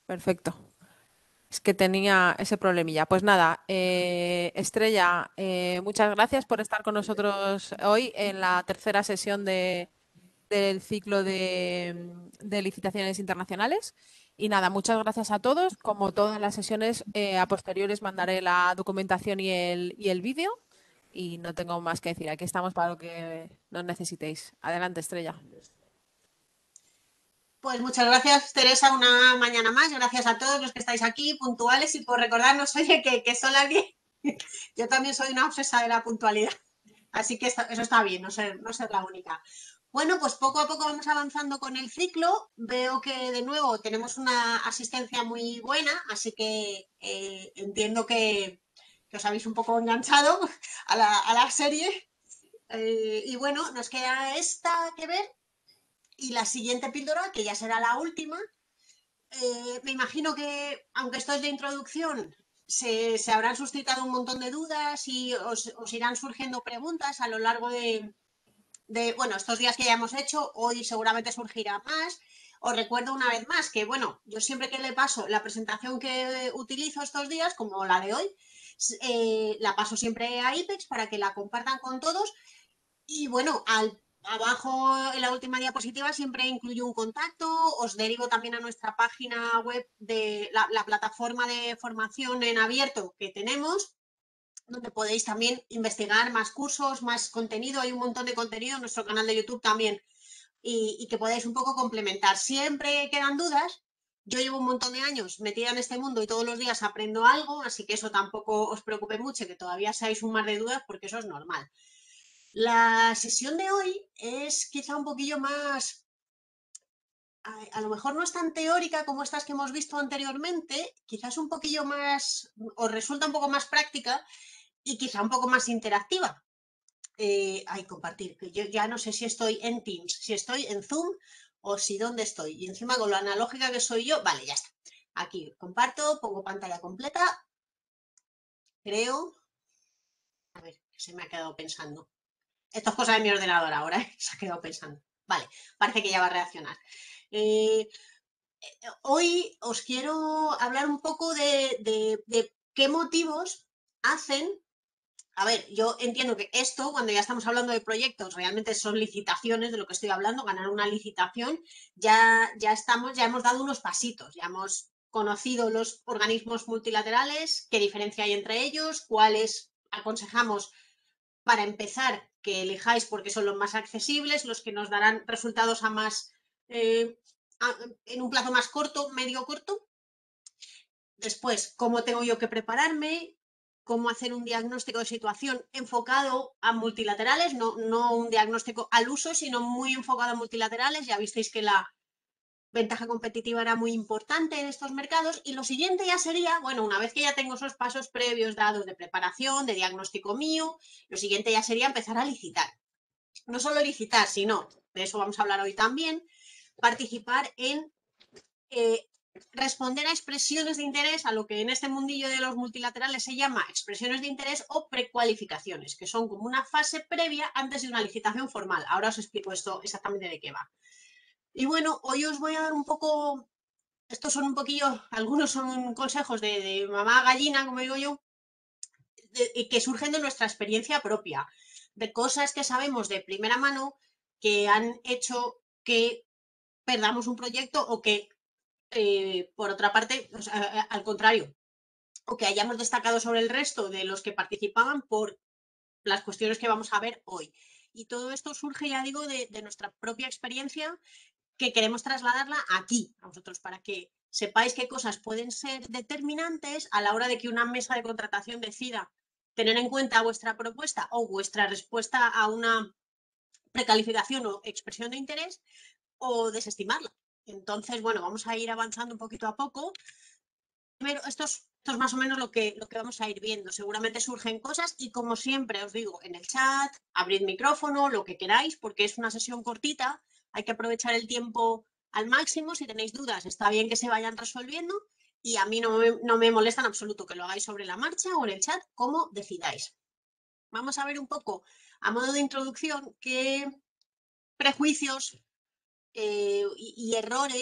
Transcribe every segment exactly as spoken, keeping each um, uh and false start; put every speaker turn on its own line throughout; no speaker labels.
Perfecto. Es que tenía ese problemilla. Pues nada, eh, Estrella, eh, muchas gracias por estar con nosotros hoy en la tercera sesión de, del ciclo de, de licitaciones internacionales. Y nada, muchas gracias a todos. Como todas las sesiones, eh, a posteriores mandaré la documentación y el, y el vídeo. Y no tengo más que decir. Aquí estamos para lo que nos necesitéis. Adelante, Estrella.
Pues muchas gracias, Teresa, una mañana más. Gracias a todos los que estáis aquí, puntuales, y por recordarnos, oye, que, que son las diez. Yo también soy una obsesa de la puntualidad, así que está- eso está bien, no ser, no ser la única. Bueno, pues poco a poco vamos avanzando con el ciclo. Veo que de nuevo tenemos una asistencia muy buena, así que eh, entiendo que, que os habéis un poco enganchado a la, a la serie. Eh, y bueno, nos queda esta que ver y la siguiente píldora, que ya será la última. Eh, me imagino que, aunque esto es de introducción, se, se habrán suscitado un montón de dudas y os, os irán surgiendo preguntas a lo largo de, de, bueno, estos días que ya hemos hecho. Hoy seguramente surgirá más. Os recuerdo una vez más que, bueno, yo siempre que le paso la presentación que utilizo estos días, como la de hoy, eh, la paso siempre a IPEX para que la compartan con todos. Y bueno, al, abajo en la última diapositiva siempre incluyo un contacto. Os derivo también a nuestra página web de la, la plataforma de formación en abierto que tenemos, donde podéis también investigar más cursos, más contenido. Hay un montón de contenido en nuestro canal de YouTube también, y, y que podáis un poco complementar. Siempre quedan dudas. Yo llevo un montón de años metida en este mundo y todos los días aprendo algo, así que eso tampoco os preocupe mucho, que todavía seáis un mar de dudas, porque eso es normal. La sesión de hoy es quizá un poquillo más, a, a, lo mejor no es tan teórica como estas que hemos visto anteriormente, quizás un poquillo más, os resulta un poco más práctica y quizá un poco más interactiva. Eh, ay, compartir, que yo ya no sé si estoy en Teams, si estoy en Zoom o si dónde estoy. Y encima con lo analógica que soy yo, vale, ya está. Aquí comparto, pongo pantalla completa, creo, a ver, se me ha quedado pensando. Esto es cosa de mi ordenador ahora, ¿eh? Se ha quedado pensando. Vale, parece que ya va a reaccionar. Eh, Hoy os quiero hablar un poco de, de, de qué motivos hacen. A ver, yo entiendo que esto, cuando ya estamos hablando de proyectos, realmente son licitaciones de lo que estoy hablando, ganar una licitación. Ya, ya estamos, ya hemos dado unos pasitos, ya hemos conocido los organismos multilaterales, qué diferencia hay entre ellos, cuáles aconsejamos para empezar que elijáis porque son los más accesibles, los que nos darán resultados a más, eh, a, en un plazo más corto, medio corto. Después, cómo tengo yo que prepararme, cómo hacer un diagnóstico de situación enfocado a multilaterales, no, no un diagnóstico al uso, sino muy enfocado a multilaterales. Ya visteis que la ventaja competitiva era muy importante en estos mercados. Y lo siguiente ya sería, bueno, una vez que ya tengo esos pasos previos dados de preparación, de diagnóstico mío, lo siguiente ya sería empezar a licitar. No solo licitar, sino, de eso vamos a hablar hoy también, participar en eh, responder a expresiones de interés, a lo que en este mundillo de los multilaterales se llama expresiones de interés o precualificaciones, que son como una fase previa antes de una licitación formal. Ahora os explico esto exactamente de qué va. Y bueno, hoy os voy a dar un poco, estos son un poquillo, algunos son consejos de, de mamá gallina, como digo yo, de, que surgen de nuestra experiencia propia, de cosas que sabemos de primera mano que han hecho que perdamos un proyecto o que, eh, por otra parte, o sea, al contrario, o que hayamos destacado sobre el resto de los que participaban por las cuestiones que vamos a ver hoy. Y todo esto surge, ya digo, de, de nuestra propia experiencia, que queremos trasladarla aquí a vosotros para que sepáis qué cosas pueden ser determinantes a la hora de que una mesa de contratación decida tener en cuenta vuestra propuesta o vuestra respuesta a una precalificación o expresión de interés, o desestimarla. Entonces, bueno, vamos a ir avanzando un poquito a poco. Primero, esto es, esto es más o menos lo que, lo que vamos a ir viendo. Seguramente surgen cosas y, como siempre os digo, en el chat, abrid micrófono, lo que queráis, porque es una sesión cortita, hay que aprovechar el tiempo al máximo. Si tenéis dudas, está bien que se vayan resolviendo, y a mí no me, no me molesta en absoluto que lo hagáis sobre la marcha o en el chat, como decidáis. Vamos a ver un poco, a modo de introducción, qué prejuicios eh, y, y errores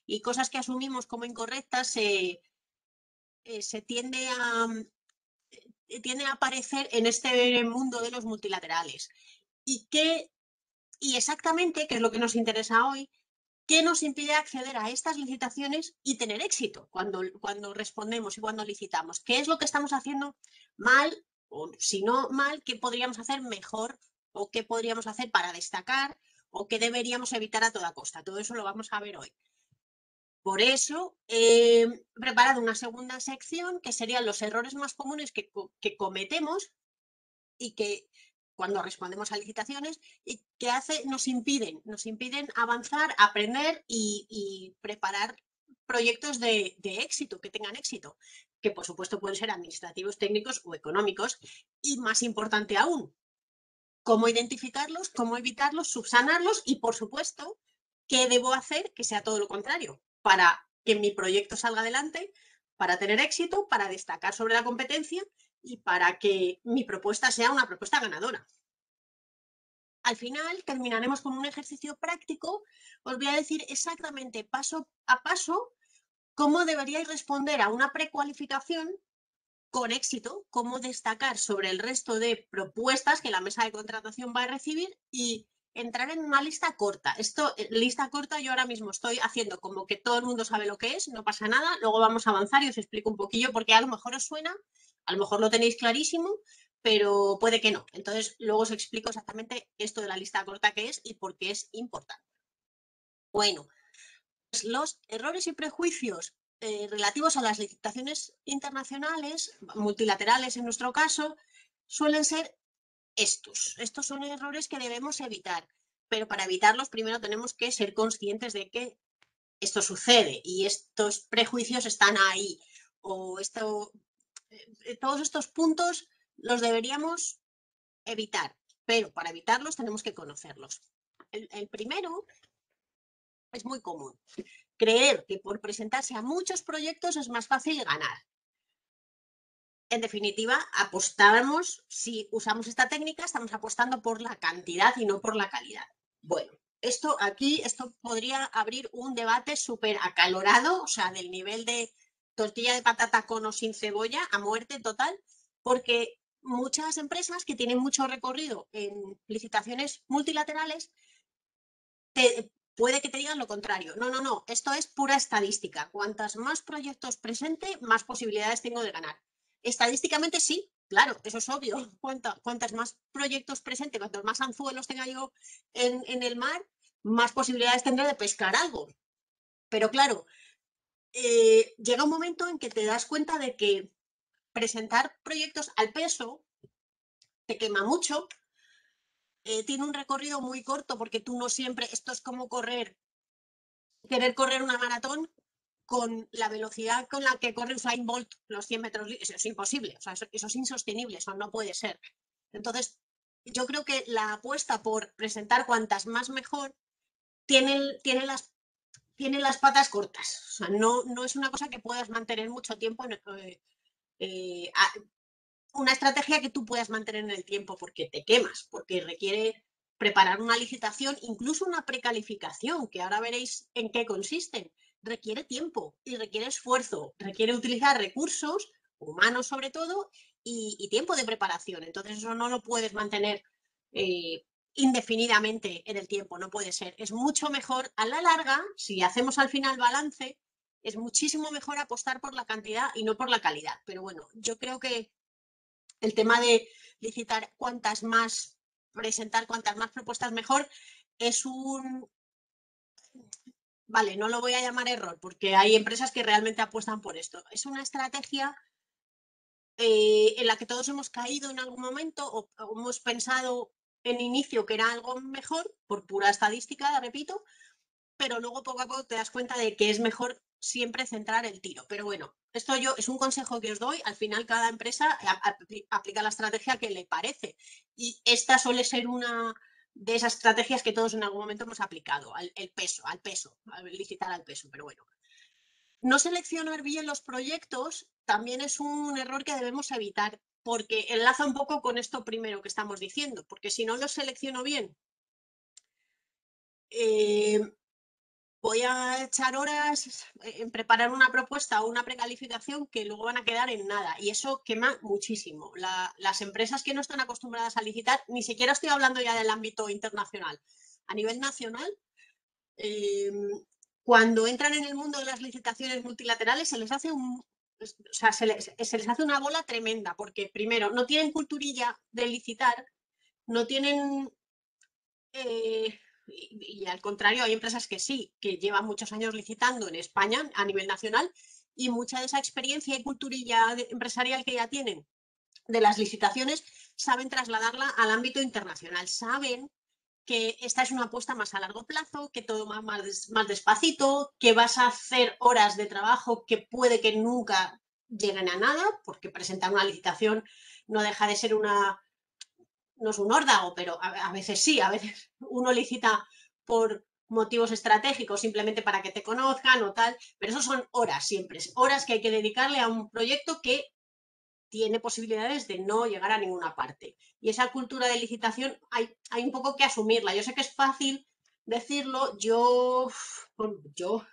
y cosas que asumimos como incorrectas se, eh, se tiende a, eh, tiende a aparecer en este mundo de los multilaterales. ¿Y qué, y exactamente, qué es lo que nos interesa hoy, qué nos impide acceder a estas licitaciones y tener éxito cuando, cuando respondemos y cuando licitamos? ¿Qué es lo que estamos haciendo mal? O si no mal, ¿qué podríamos hacer mejor? ¿O qué podríamos hacer para destacar? ¿O qué deberíamos evitar a toda costa? Todo eso lo vamos a ver hoy. Por eso he preparado una segunda sección que serían los errores más comunes que, que cometemos y que cuando respondemos a licitaciones y que hace, nos impiden, nos impiden avanzar, aprender y, y preparar proyectos de, de éxito, que tengan éxito, que por supuesto pueden ser administrativos, técnicos o económicos. Y más importante aún, cómo identificarlos, cómo evitarlos, subsanarlos y por supuesto, qué debo hacer que sea todo lo contrario para que mi proyecto salga adelante, para tener éxito, para destacar sobre la competencia y para que mi propuesta sea una propuesta ganadora. Al final terminaremos con un ejercicio práctico. Os voy a decir exactamente paso a paso cómo deberíais responder a una precualificación con éxito, cómo destacar sobre el resto de propuestas que la mesa de contratación va a recibir y entrar en una lista corta. Esto, lista corta, yo ahora mismo estoy haciendo como que todo el mundo sabe lo que es, no pasa nada, luego vamos a avanzar y os explico un poquillo porque a lo mejor os suena, a lo mejor lo tenéis clarísimo, pero puede que no. Entonces, luego os explico exactamente esto de la lista corta que es y por qué es importante. Bueno, pues los errores y prejuicios eh, relativos a las licitaciones internacionales, multilaterales en nuestro caso, suelen ser estos. Estos son errores que debemos evitar, pero para evitarlos primero tenemos que ser conscientes de que esto sucede y estos prejuicios están ahí. O esto, eh, todos estos puntos los deberíamos evitar, pero para evitarlos tenemos que conocerlos. El, el primero es muy común. Creer que por presentarse a muchos proyectos es más fácil ganar. En definitiva, apostamos, si usamos esta técnica, estamos apostando por la cantidad y no por la calidad. Bueno, esto aquí, esto podría abrir un debate súper acalorado, o sea, del nivel de tortilla de patata con o sin cebolla, a muerte total, porque muchas empresas que tienen mucho recorrido en licitaciones multilaterales te, puede que te digan lo contrario. No, no, no, esto es pura estadística. Cuantas más proyectos presente, más posibilidades tengo de ganar. Estadísticamente sí, claro, eso es obvio. Cuanta, cuantas más proyectos presente, cuantos más anzuelos tenga yo en, en el mar, más posibilidades tendré de pescar algo. Pero claro, eh, llega un momento en que te das cuenta de que presentar proyectos al peso te quema mucho, eh, tiene un recorrido muy corto porque tú no siempre, esto es como correr, querer correr una maratón con la velocidad con la que corre Usain Bolt los cien metros, eso es imposible, o sea, eso, eso es insostenible, eso no puede ser. Entonces, yo creo que la apuesta por presentar cuantas más mejor tiene, tiene, las, tiene las patas cortas, o sea, no, no es una cosa que puedas mantener mucho tiempo, eh, eh, una estrategia que tú puedas mantener en el tiempo porque te quemas, porque requiere preparar una licitación, incluso una precalificación, que ahora veréis en qué consisten. Requiere tiempo y requiere esfuerzo, requiere utilizar recursos humanos sobre todo y, y tiempo de preparación. Entonces eso no lo puedes mantener eh, indefinidamente en el tiempo, no puede ser. Es mucho mejor a la larga, si hacemos al final balance, es muchísimo mejor apostar por la cantidad y no por la calidad. Pero bueno, yo creo que el tema de licitar cuantas más, presentar cuantas más propuestas mejor, es un, vale, no lo voy a llamar error, porque hay empresas que realmente apuestan por esto. Es una estrategia eh, en la que todos hemos caído en algún momento o, o hemos pensado en inicio que era algo mejor, por pura estadística, repito, pero luego poco a poco te das cuenta de que es mejor siempre centrar el tiro. Pero bueno, esto yo es un consejo que os doy. Al final cada empresa aplica la estrategia que le parece. Y esta suele ser una de esas estrategias que todos en algún momento hemos aplicado, al el peso, al peso, al licitar al peso, pero bueno. No seleccionar bien los proyectos también es un error que debemos evitar, porque enlaza un poco con esto primero que estamos diciendo, porque si no los selecciono bien, eh, voy a echar horas en preparar una propuesta o una precalificación que luego van a quedar en nada. Y eso quema muchísimo. La, las empresas que no están acostumbradas a licitar, ni siquiera estoy hablando ya del ámbito internacional, a nivel nacional, eh, cuando entran en el mundo de las licitaciones multilaterales se les hace un, o sea, se les, se les hace una bola tremenda, porque primero no tienen culturilla de licitar, no tienen eh, y, y al contrario, hay empresas que sí, que llevan muchos años licitando en España a nivel nacional y mucha de esa experiencia y culturilla empresarial que ya tienen de las licitaciones saben trasladarla al ámbito internacional, saben que esta es una apuesta más a largo plazo, que todo va más, más despacito, que vas a hacer horas de trabajo que puede que nunca lleguen a nada, porque presentar una licitación no deja de ser una, no es un órdago, pero a, a veces sí, a veces uno licita por motivos estratégicos simplemente para que te conozcan o tal, pero eso son horas siempre, horas que hay que dedicarle a un proyecto que tiene posibilidades de no llegar a ninguna parte. Y esa cultura de licitación hay, hay un poco que asumirla. Yo sé que es fácil decirlo, yo, yo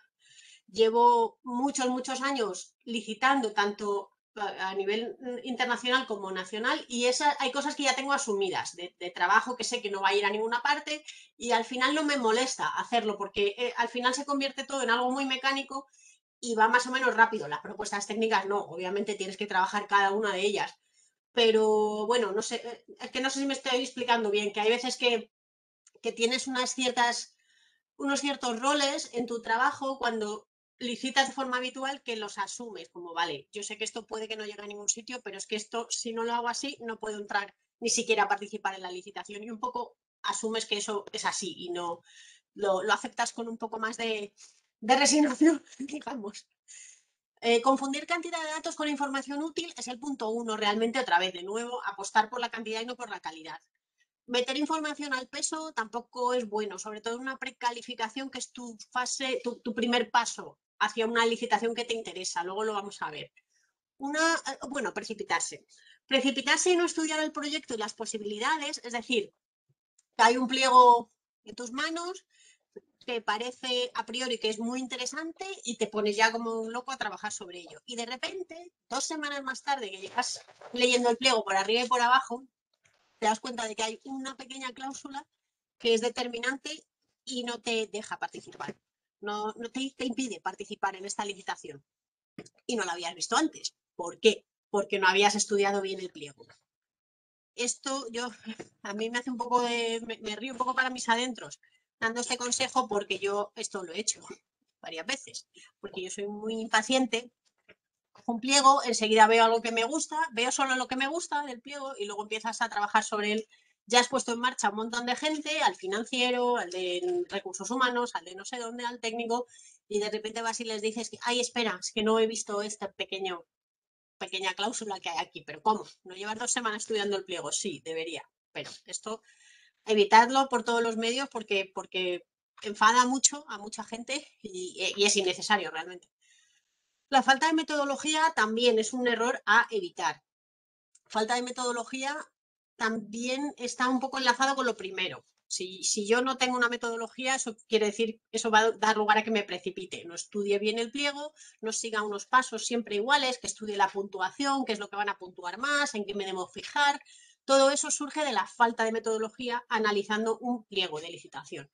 llevo muchos, muchos años licitando tanto a nivel internacional como nacional y esa, hay cosas que ya tengo asumidas de, de trabajo que sé que no va a ir a ninguna parte y al final no me molesta hacerlo porque eh, al final se convierte todo en algo muy mecánico y va más o menos rápido. Las propuestas técnicas no, obviamente tienes que trabajar cada una de ellas. Pero bueno, no sé, es que no sé si me estoy explicando bien, que hay veces que, que tienes unas ciertas, unos ciertos roles en tu trabajo cuando licitas de forma habitual que los asumes, como vale, yo sé que esto puede que no llegue a ningún sitio, pero es que esto, si no lo hago así, no puedo entrar ni siquiera a participar en la licitación y un poco asumes que eso es así y no lo, lo aceptas con un poco más de, de resignación, digamos. Eh, confundir cantidad de datos con información útil es el punto uno, realmente otra vez, de nuevo, apostar por la cantidad y no por la calidad. Meter información al peso tampoco es bueno, sobre todo en una precalificación que es tu fase, tu, tu primer paso hacia una licitación que te interesa, luego lo vamos a ver. Una, eh, bueno, precipitarse. Precipitarse y no estudiar el proyecto y las posibilidades, es decir, que hay un pliego en tus manos, que parece a priori que es muy interesante y te pones ya como un loco a trabajar sobre ello. Y de repente, dos semanas más tarde que llegas leyendo el pliego por arriba y por abajo, te das cuenta de que hay una pequeña cláusula que es determinante y no te deja participar. No, no te, te impide participar en esta licitación. Y no la habías visto antes. ¿Por qué? Porque no habías estudiado bien el pliego. Esto yo, a mí me hace un poco de, me, me río un poco para mis adentros dando este consejo porque yo esto lo he hecho varias veces, porque yo soy muy impaciente, cojo un pliego, enseguida veo algo que me gusta, veo solo lo que me gusta del pliego y luego empiezas a trabajar sobre él. Ya has puesto en marcha un montón de gente, al financiero, al de recursos humanos, al de no sé dónde, al técnico, y de repente vas y les dices, ay, espera, es que no he visto este pequeño pequeña cláusula que hay aquí, pero ¿cómo? ¿No llevas dos semanas estudiando el pliego? Sí, debería, pero esto evitadlo por todos los medios porque, porque enfada mucho a mucha gente y, y es innecesario realmente. La falta de metodología también es un error a evitar. Falta de metodología también está un poco enlazado con lo primero. Si, si, yo no tengo una metodología, eso quiere decir, eso va a dar lugar a que me precipite. No estudie bien el pliego, no siga unos pasos siempre iguales, que estudie la puntuación, qué es lo que van a puntuar más, en qué me debo fijar. Todo eso surge de la falta de metodología analizando un pliego de licitación.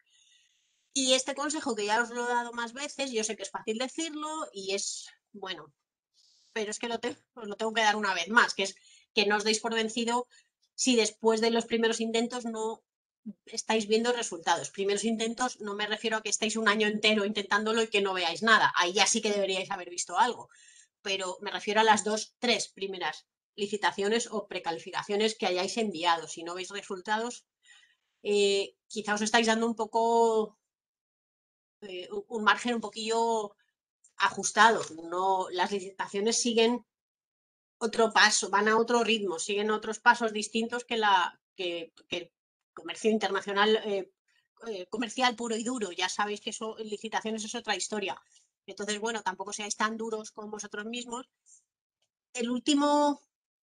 Y este consejo que ya os lo he dado más veces, yo sé que es fácil decirlo y es, bueno, pero es que lo, te, os lo tengo que dar una vez más, que es que no os deis por vencido si después de los primeros intentos no estáis viendo resultados. Primeros intentos no me refiero a que estéis un año entero intentándolo y que no veáis nada. Ahí ya sí que deberíais haber visto algo. Pero me refiero a las dos, tres primeras licitaciones o precalificaciones que hayáis enviado. Si no veis resultados, eh, quizá os estáis dando un poco, eh, un margen un poquillo ajustado. No, las licitaciones siguen otro paso, van a otro ritmo, siguen otros pasos distintos que, la, que, que el comercio internacional eh, eh, comercial puro y duro. Ya sabéis que eso en licitaciones es otra historia. Entonces, bueno, tampoco seáis tan duros con vosotros mismos. El último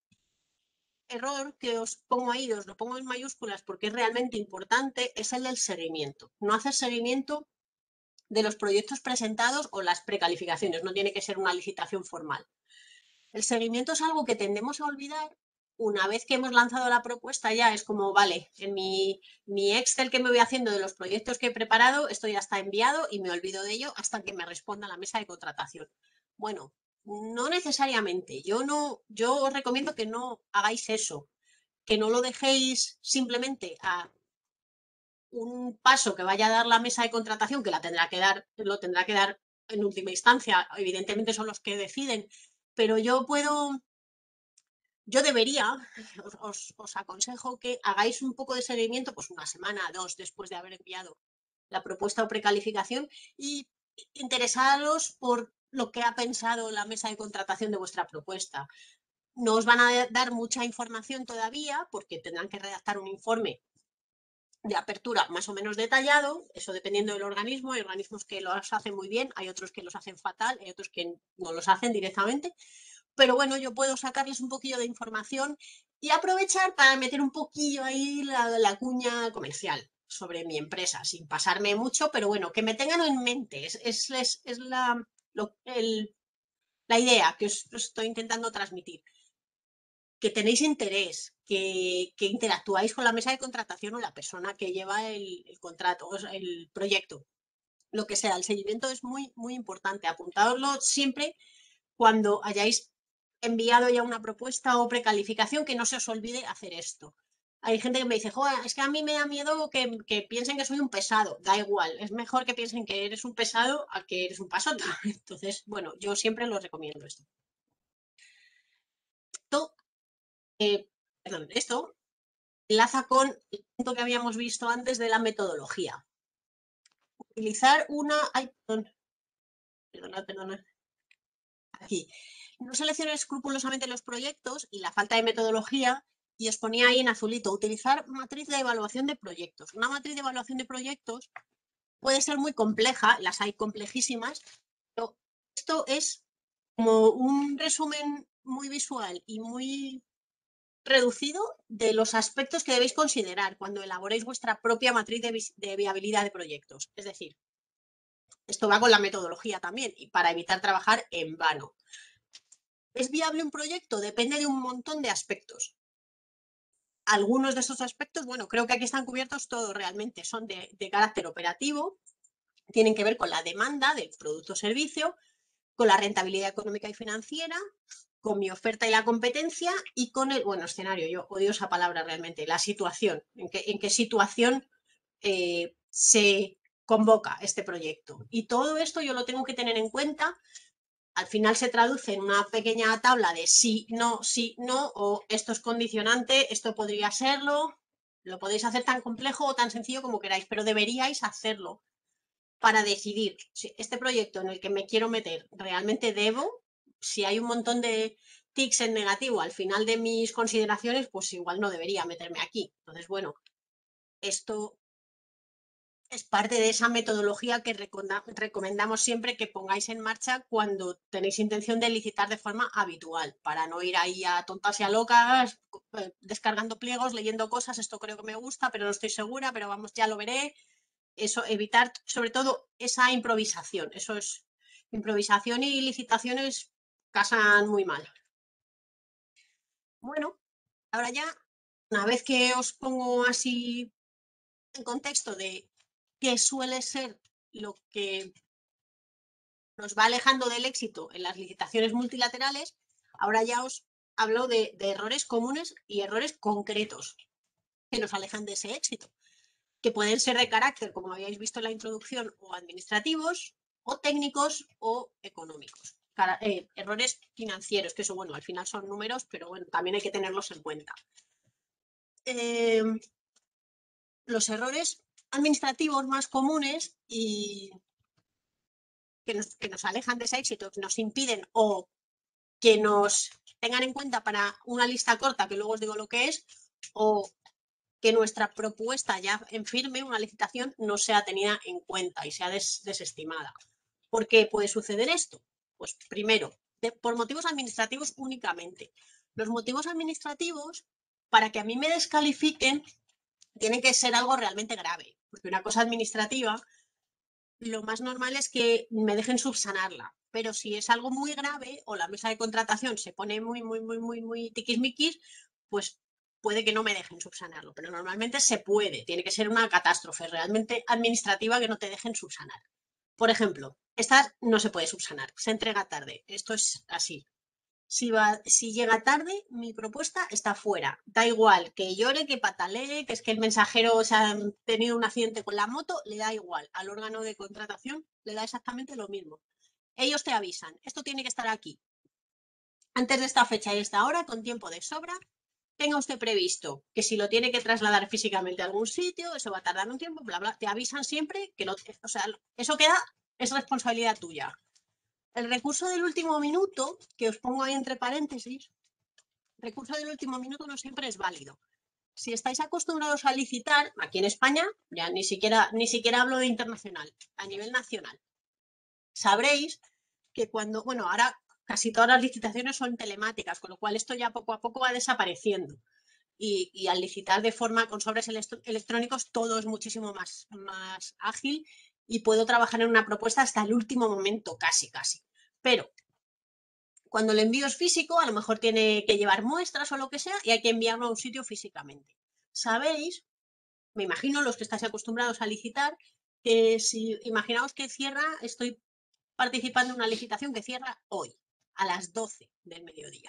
error que os pongo ahí, os lo pongo en mayúsculas porque es realmente importante, es el del seguimiento. No hacer seguimiento de los proyectos presentados o las precalificaciones, no tiene que ser una licitación formal. El seguimiento es algo que tendemos a olvidar. Una vez que hemos lanzado la propuesta ya es como, vale, en mi, mi Excel que me voy haciendo de los proyectos que he preparado, esto ya está enviado y me olvido de ello hasta que me responda la mesa de contratación. Bueno, no necesariamente. Yo, no, yo os recomiendo que no hagáis eso, que no lo dejéis simplemente a un paso que vaya a dar la mesa de contratación, que la tendrá que dar, lo tendrá que dar en última instancia, evidentemente son los que deciden, pero yo puedo, yo debería, os, os, os aconsejo que hagáis un poco de seguimiento, pues una semana, dos, después de haber enviado la propuesta o precalificación y interesaros por lo que ha pensado la mesa de contratación de vuestra propuesta. No os van a dar mucha información todavía porque tendrán que redactar un informe de apertura más o menos detallado, eso dependiendo del organismo. Hay organismos que los hacen muy bien, hay otros que los hacen fatal, hay otros que no los hacen directamente, pero bueno, yo puedo sacarles un poquillo de información y aprovechar para meter un poquillo ahí la, la cuña comercial sobre mi empresa, sin pasarme mucho, pero bueno, que me tengan en mente, es, es, es, es la, lo, el, la idea que os, os estoy intentando transmitir, que tenéis interés, que, que, interactuáis con la mesa de contratación o la persona que lleva el, el contrato, el proyecto, lo que sea. El seguimiento es muy, muy importante. Apuntadlo siempre cuando hayáis enviado ya una propuesta o precalificación, que no se os olvide hacer esto. Hay gente que me dice, joder, es que a mí me da miedo que, que piensen que soy un pesado. Da igual, es mejor que piensen que eres un pesado a que eres un pasota. Entonces, bueno, yo siempre lo recomiendo esto. Esto, eh, perdón, esto enlaza con el punto que habíamos visto antes de la metodología. Utilizar una... Ay, perdón. Perdona, perdona. Aquí. No seleccioné escrupulosamente los proyectos y la falta de metodología y os ponía ahí en azulito, utilizar matriz de evaluación de proyectos. Una matriz de evaluación de proyectos puede ser muy compleja, las hay complejísimas, pero esto es como un resumen muy visual y muy reducido de los aspectos que debéis considerar cuando elaboréis vuestra propia matriz de, vi de viabilidad de proyectos. Es decir, esto va con la metodología también y para evitar trabajar en vano. ¿Es viable un proyecto? Depende de un montón de aspectos. Algunos de esos aspectos, bueno, creo que aquí están cubiertos todos realmente, son de, de carácter operativo, tienen que ver con la demanda del producto o servicio, con la rentabilidad económica y financiera, con mi oferta y la competencia y con el, bueno, escenario, yo odio esa palabra realmente, la situación, en qué, en qué situación eh, se convoca este proyecto. Y todo esto yo lo tengo que tener en cuenta. Al final se traduce en una pequeña tabla de sí, no, sí, no, o esto es condicionante, esto podría serlo. Lo podéis hacer tan complejo o tan sencillo como queráis, pero deberíais hacerlo para decidir si este proyecto en el que me quiero meter realmente debo. Si hay un montón de tics en negativo al final de mis consideraciones, pues igual no debería meterme aquí. Entonces, bueno, esto es parte de esa metodología que recomendamos siempre que pongáis en marcha cuando tenéis intención de licitar de forma habitual, para no ir ahí a tontas y a locas, descargando pliegos, leyendo cosas, esto creo que me gusta, pero no estoy segura, pero vamos, ya lo veré. Eso, evitar sobre todo esa improvisación, eso es, improvisación y licitaciones casan muy mal. Bueno, ahora ya, una vez que os pongo así en contexto de qué suele ser lo que nos va alejando del éxito en las licitaciones multilaterales, ahora ya os hablo de, de errores comunes y errores concretos que nos alejan de ese éxito, que pueden ser de carácter, como habíais visto en la introducción, o administrativos, o técnicos, o económicos. Cara, eh, errores financieros, que eso, bueno, al final son números, pero bueno, también hay que tenerlos en cuenta. Eh, los errores administrativos más comunes y que nos, que nos alejan de ese éxito, que nos impiden o que nos tengan en cuenta para una lista corta, que luego os digo lo que es, o que nuestra propuesta ya en firme, una licitación, no sea tenida en cuenta y sea des, desestimada. ¿Por qué puede suceder esto? Pues primero, de, por motivos administrativos únicamente. Los motivos administrativos, para que a mí me descalifiquen, tienen que ser algo realmente grave, porque una cosa administrativa lo más normal es que me dejen subsanarla. Pero si es algo muy grave o la mesa de contratación se pone muy, muy, muy, muy, muy tiquismiquis, pues puede que no me dejen subsanarlo. Pero normalmente se puede. Tiene que ser una catástrofe realmente administrativa que no te dejen subsanar. Por ejemplo, esta no se puede subsanar. Se entrega tarde. Esto es así. Si, va, si llega tarde, mi propuesta está fuera. Da igual que llore, que patalee, que es que el mensajero se ha tenido un accidente con la moto, le da igual. Al órgano de contratación le da exactamente lo mismo. Ellos te avisan, esto tiene que estar aquí. Antes de esta fecha y esta hora, con tiempo de sobra, tenga usted previsto que si lo tiene que trasladar físicamente a algún sitio, eso va a tardar un tiempo, bla, bla. Te avisan siempre que lo, o sea, eso queda, es responsabilidad tuya. El recurso del último minuto, que os pongo ahí entre paréntesis, recurso del último minuto no siempre es válido. Si estáis acostumbrados a licitar, aquí en España, ya ni siquiera, ni siquiera hablo de internacional, a nivel nacional, sabréis que cuando, bueno, ahora casi todas las licitaciones son telemáticas, con lo cual esto ya poco a poco va desapareciendo. Y, y al licitar de forma con sobres electrónicos todo es muchísimo más, más ágil y puedo trabajar en una propuesta hasta el último momento, casi, casi. Pero cuando el envío es físico, a lo mejor tiene que llevar muestras o lo que sea y hay que enviarlo a un sitio físicamente. Sabéis, me imagino los que estáis acostumbrados a licitar, que si imaginaos que cierra, estoy participando en una licitación que cierra hoy, a las doce del mediodía.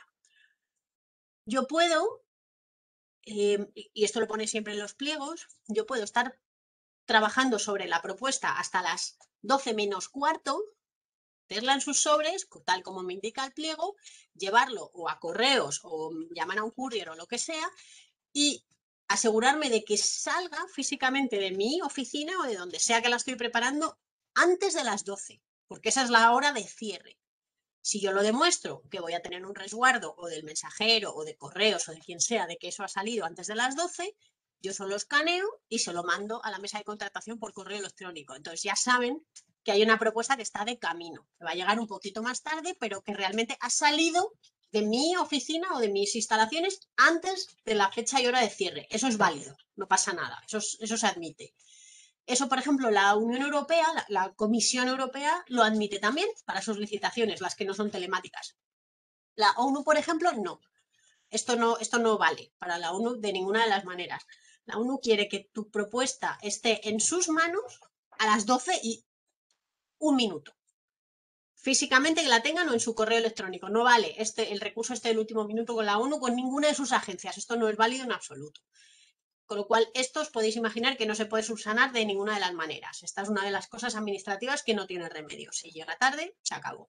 Yo puedo, eh, y esto lo pone siempre en los pliegos, yo puedo estar trabajando sobre la propuesta hasta las doce menos cuarto, meterla en sus sobres, tal como me indica el pliego, llevarlo o a correos o llamar a un courier o lo que sea y asegurarme de que salga físicamente de mi oficina o de donde sea que la estoy preparando antes de las doce, porque esa es la hora de cierre. Si yo lo demuestro que voy a tener un resguardo o del mensajero o de correos o de quien sea de que eso ha salido antes de las doce, yo solo escaneo y se lo mando a la mesa de contratación por correo electrónico. Entonces ya saben que hay una propuesta que está de camino, que va a llegar un poquito más tarde, pero que realmente ha salido de mi oficina o de mis instalaciones antes de la fecha y hora de cierre. Eso es válido, no pasa nada, eso, eso se admite. Eso, por ejemplo, la Unión Europea, la, la Comisión Europea, lo admite también para sus licitaciones, las que no son telemáticas. La ONU, por ejemplo, no. Esto no, esto no vale para la ONU de ninguna de las maneras. La ONU quiere que tu propuesta esté en sus manos a las doce y un minuto. Físicamente que la tengan o en su correo electrónico. No vale este, el recurso este del último minuto con la ONU, con ninguna de sus agencias. Esto no es válido en absoluto. Con lo cual, estos podéis imaginar que no se puede subsanar de ninguna de las maneras. Esta es una de las cosas administrativas que no tiene remedio. Si llega tarde, se acabó.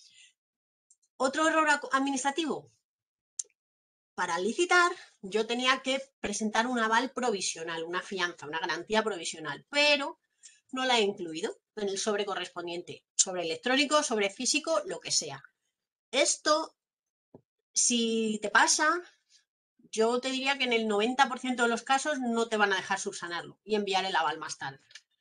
Otro error administrativo. Para licitar, yo tenía que presentar un aval provisional, una fianza, una garantía provisional, pero no la he incluido en el sobre correspondiente, sobre electrónico, sobre físico, lo que sea. Esto, si te pasa, yo te diría que en el noventa por ciento de los casos no te van a dejar subsanarlo y enviar el aval más tarde.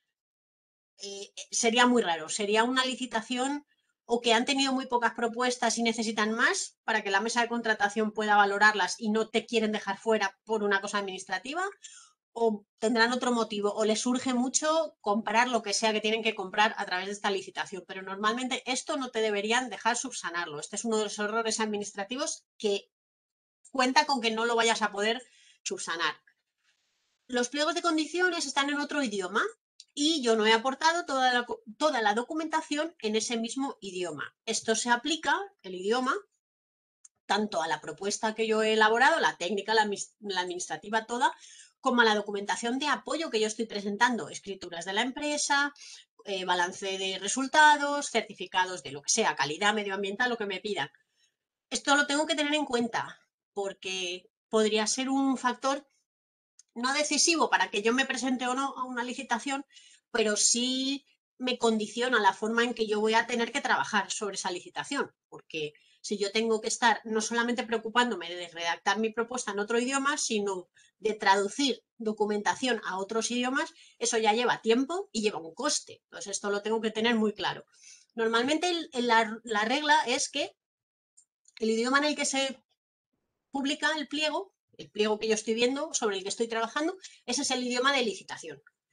Eh, sería muy raro, sería una licitación o que han tenido muy pocas propuestas y necesitan más para que la mesa de contratación pueda valorarlas y no te quieren dejar fuera por una cosa administrativa, o tendrán otro motivo, o les surge mucho comprar lo que sea que tienen que comprar a través de esta licitación, pero normalmente esto no te deberían dejar subsanarlo. Este es uno de los errores administrativos que cuenta con que no lo vayas a poder subsanar. Los pliegos de condiciones están en otro idioma y yo no he aportado toda la, toda la documentación en ese mismo idioma. Esto se aplica, el idioma, tanto a la propuesta que yo he elaborado, la técnica, la, la administrativa toda, como a la documentación de apoyo que yo estoy presentando, escrituras de la empresa, eh, balance de resultados, certificados de lo que sea, calidad medioambiental, lo que me pidan. Esto lo tengo que tener en cuenta porque podría ser un factor no decisivo para que yo me presente o no a una licitación, pero sí me condiciona la forma en que yo voy a tener que trabajar sobre esa licitación, porque si yo tengo que estar no solamente preocupándome de redactar mi propuesta en otro idioma, sino de traducir documentación a otros idiomas, eso ya lleva tiempo y lleva un coste. Entonces esto lo tengo que tener muy claro. Normalmente el, la, la regla es que el idioma en el que se publica el pliego, el pliego que yo estoy viendo, sobre el que estoy trabajando, ese es el idioma de licitación.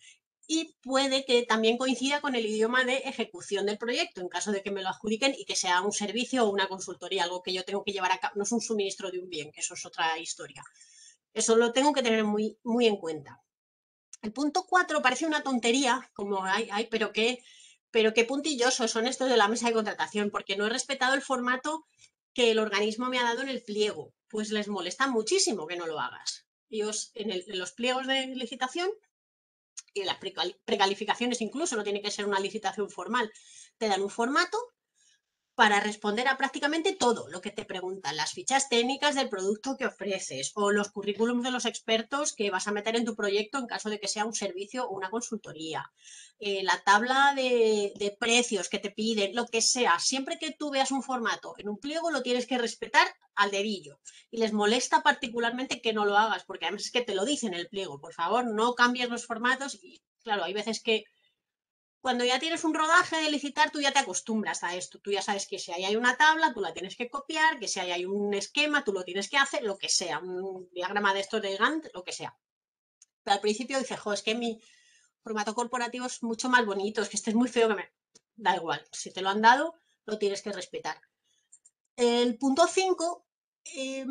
y puede que también coincida con el idioma de ejecución del proyecto, en caso de que me lo adjudiquen y que sea un servicio o una consultoría, algo que yo tengo que llevar a cabo, no es un suministro de un bien, que eso es otra historia. Eso lo tengo que tener muy, muy en cuenta. El punto cuatro parece una tontería, como hay, hay pero qué, pero qué puntillosos son estos de la mesa de contratación, porque no he respetado el formato que el organismo me ha dado en el pliego, pues les molesta muchísimo que no lo hagas. Ellos en, el, en los pliegos de licitación y en las precalificaciones incluso, no tiene que ser una licitación formal, te dan un formato para responder a prácticamente todo lo que te preguntan, las fichas técnicas del producto que ofreces o los currículums de los expertos que vas a meter en tu proyecto en caso de que sea un servicio o una consultoría, eh, la tabla de, de precios que te piden, lo que sea. Siempre que tú veas un formato en un pliego lo tienes que respetar al dedillo y les molesta particularmente que no lo hagas porque además es que te lo dice en el pliego, por favor no cambies los formatos y claro, hay veces que cuando ya tienes un rodaje de licitar, tú ya te acostumbras a esto. Tú ya sabes que si ahí hay una tabla, tú la tienes que copiar, que si ahí hay un esquema, tú lo tienes que hacer, lo que sea, un diagrama de esto de Gantt, lo que sea. Pero al principio dices, jo, es que mi formato corporativo es mucho más bonito, es que este es muy feo que me... Da igual, si te lo han dado, lo tienes que respetar. El punto cinco eh,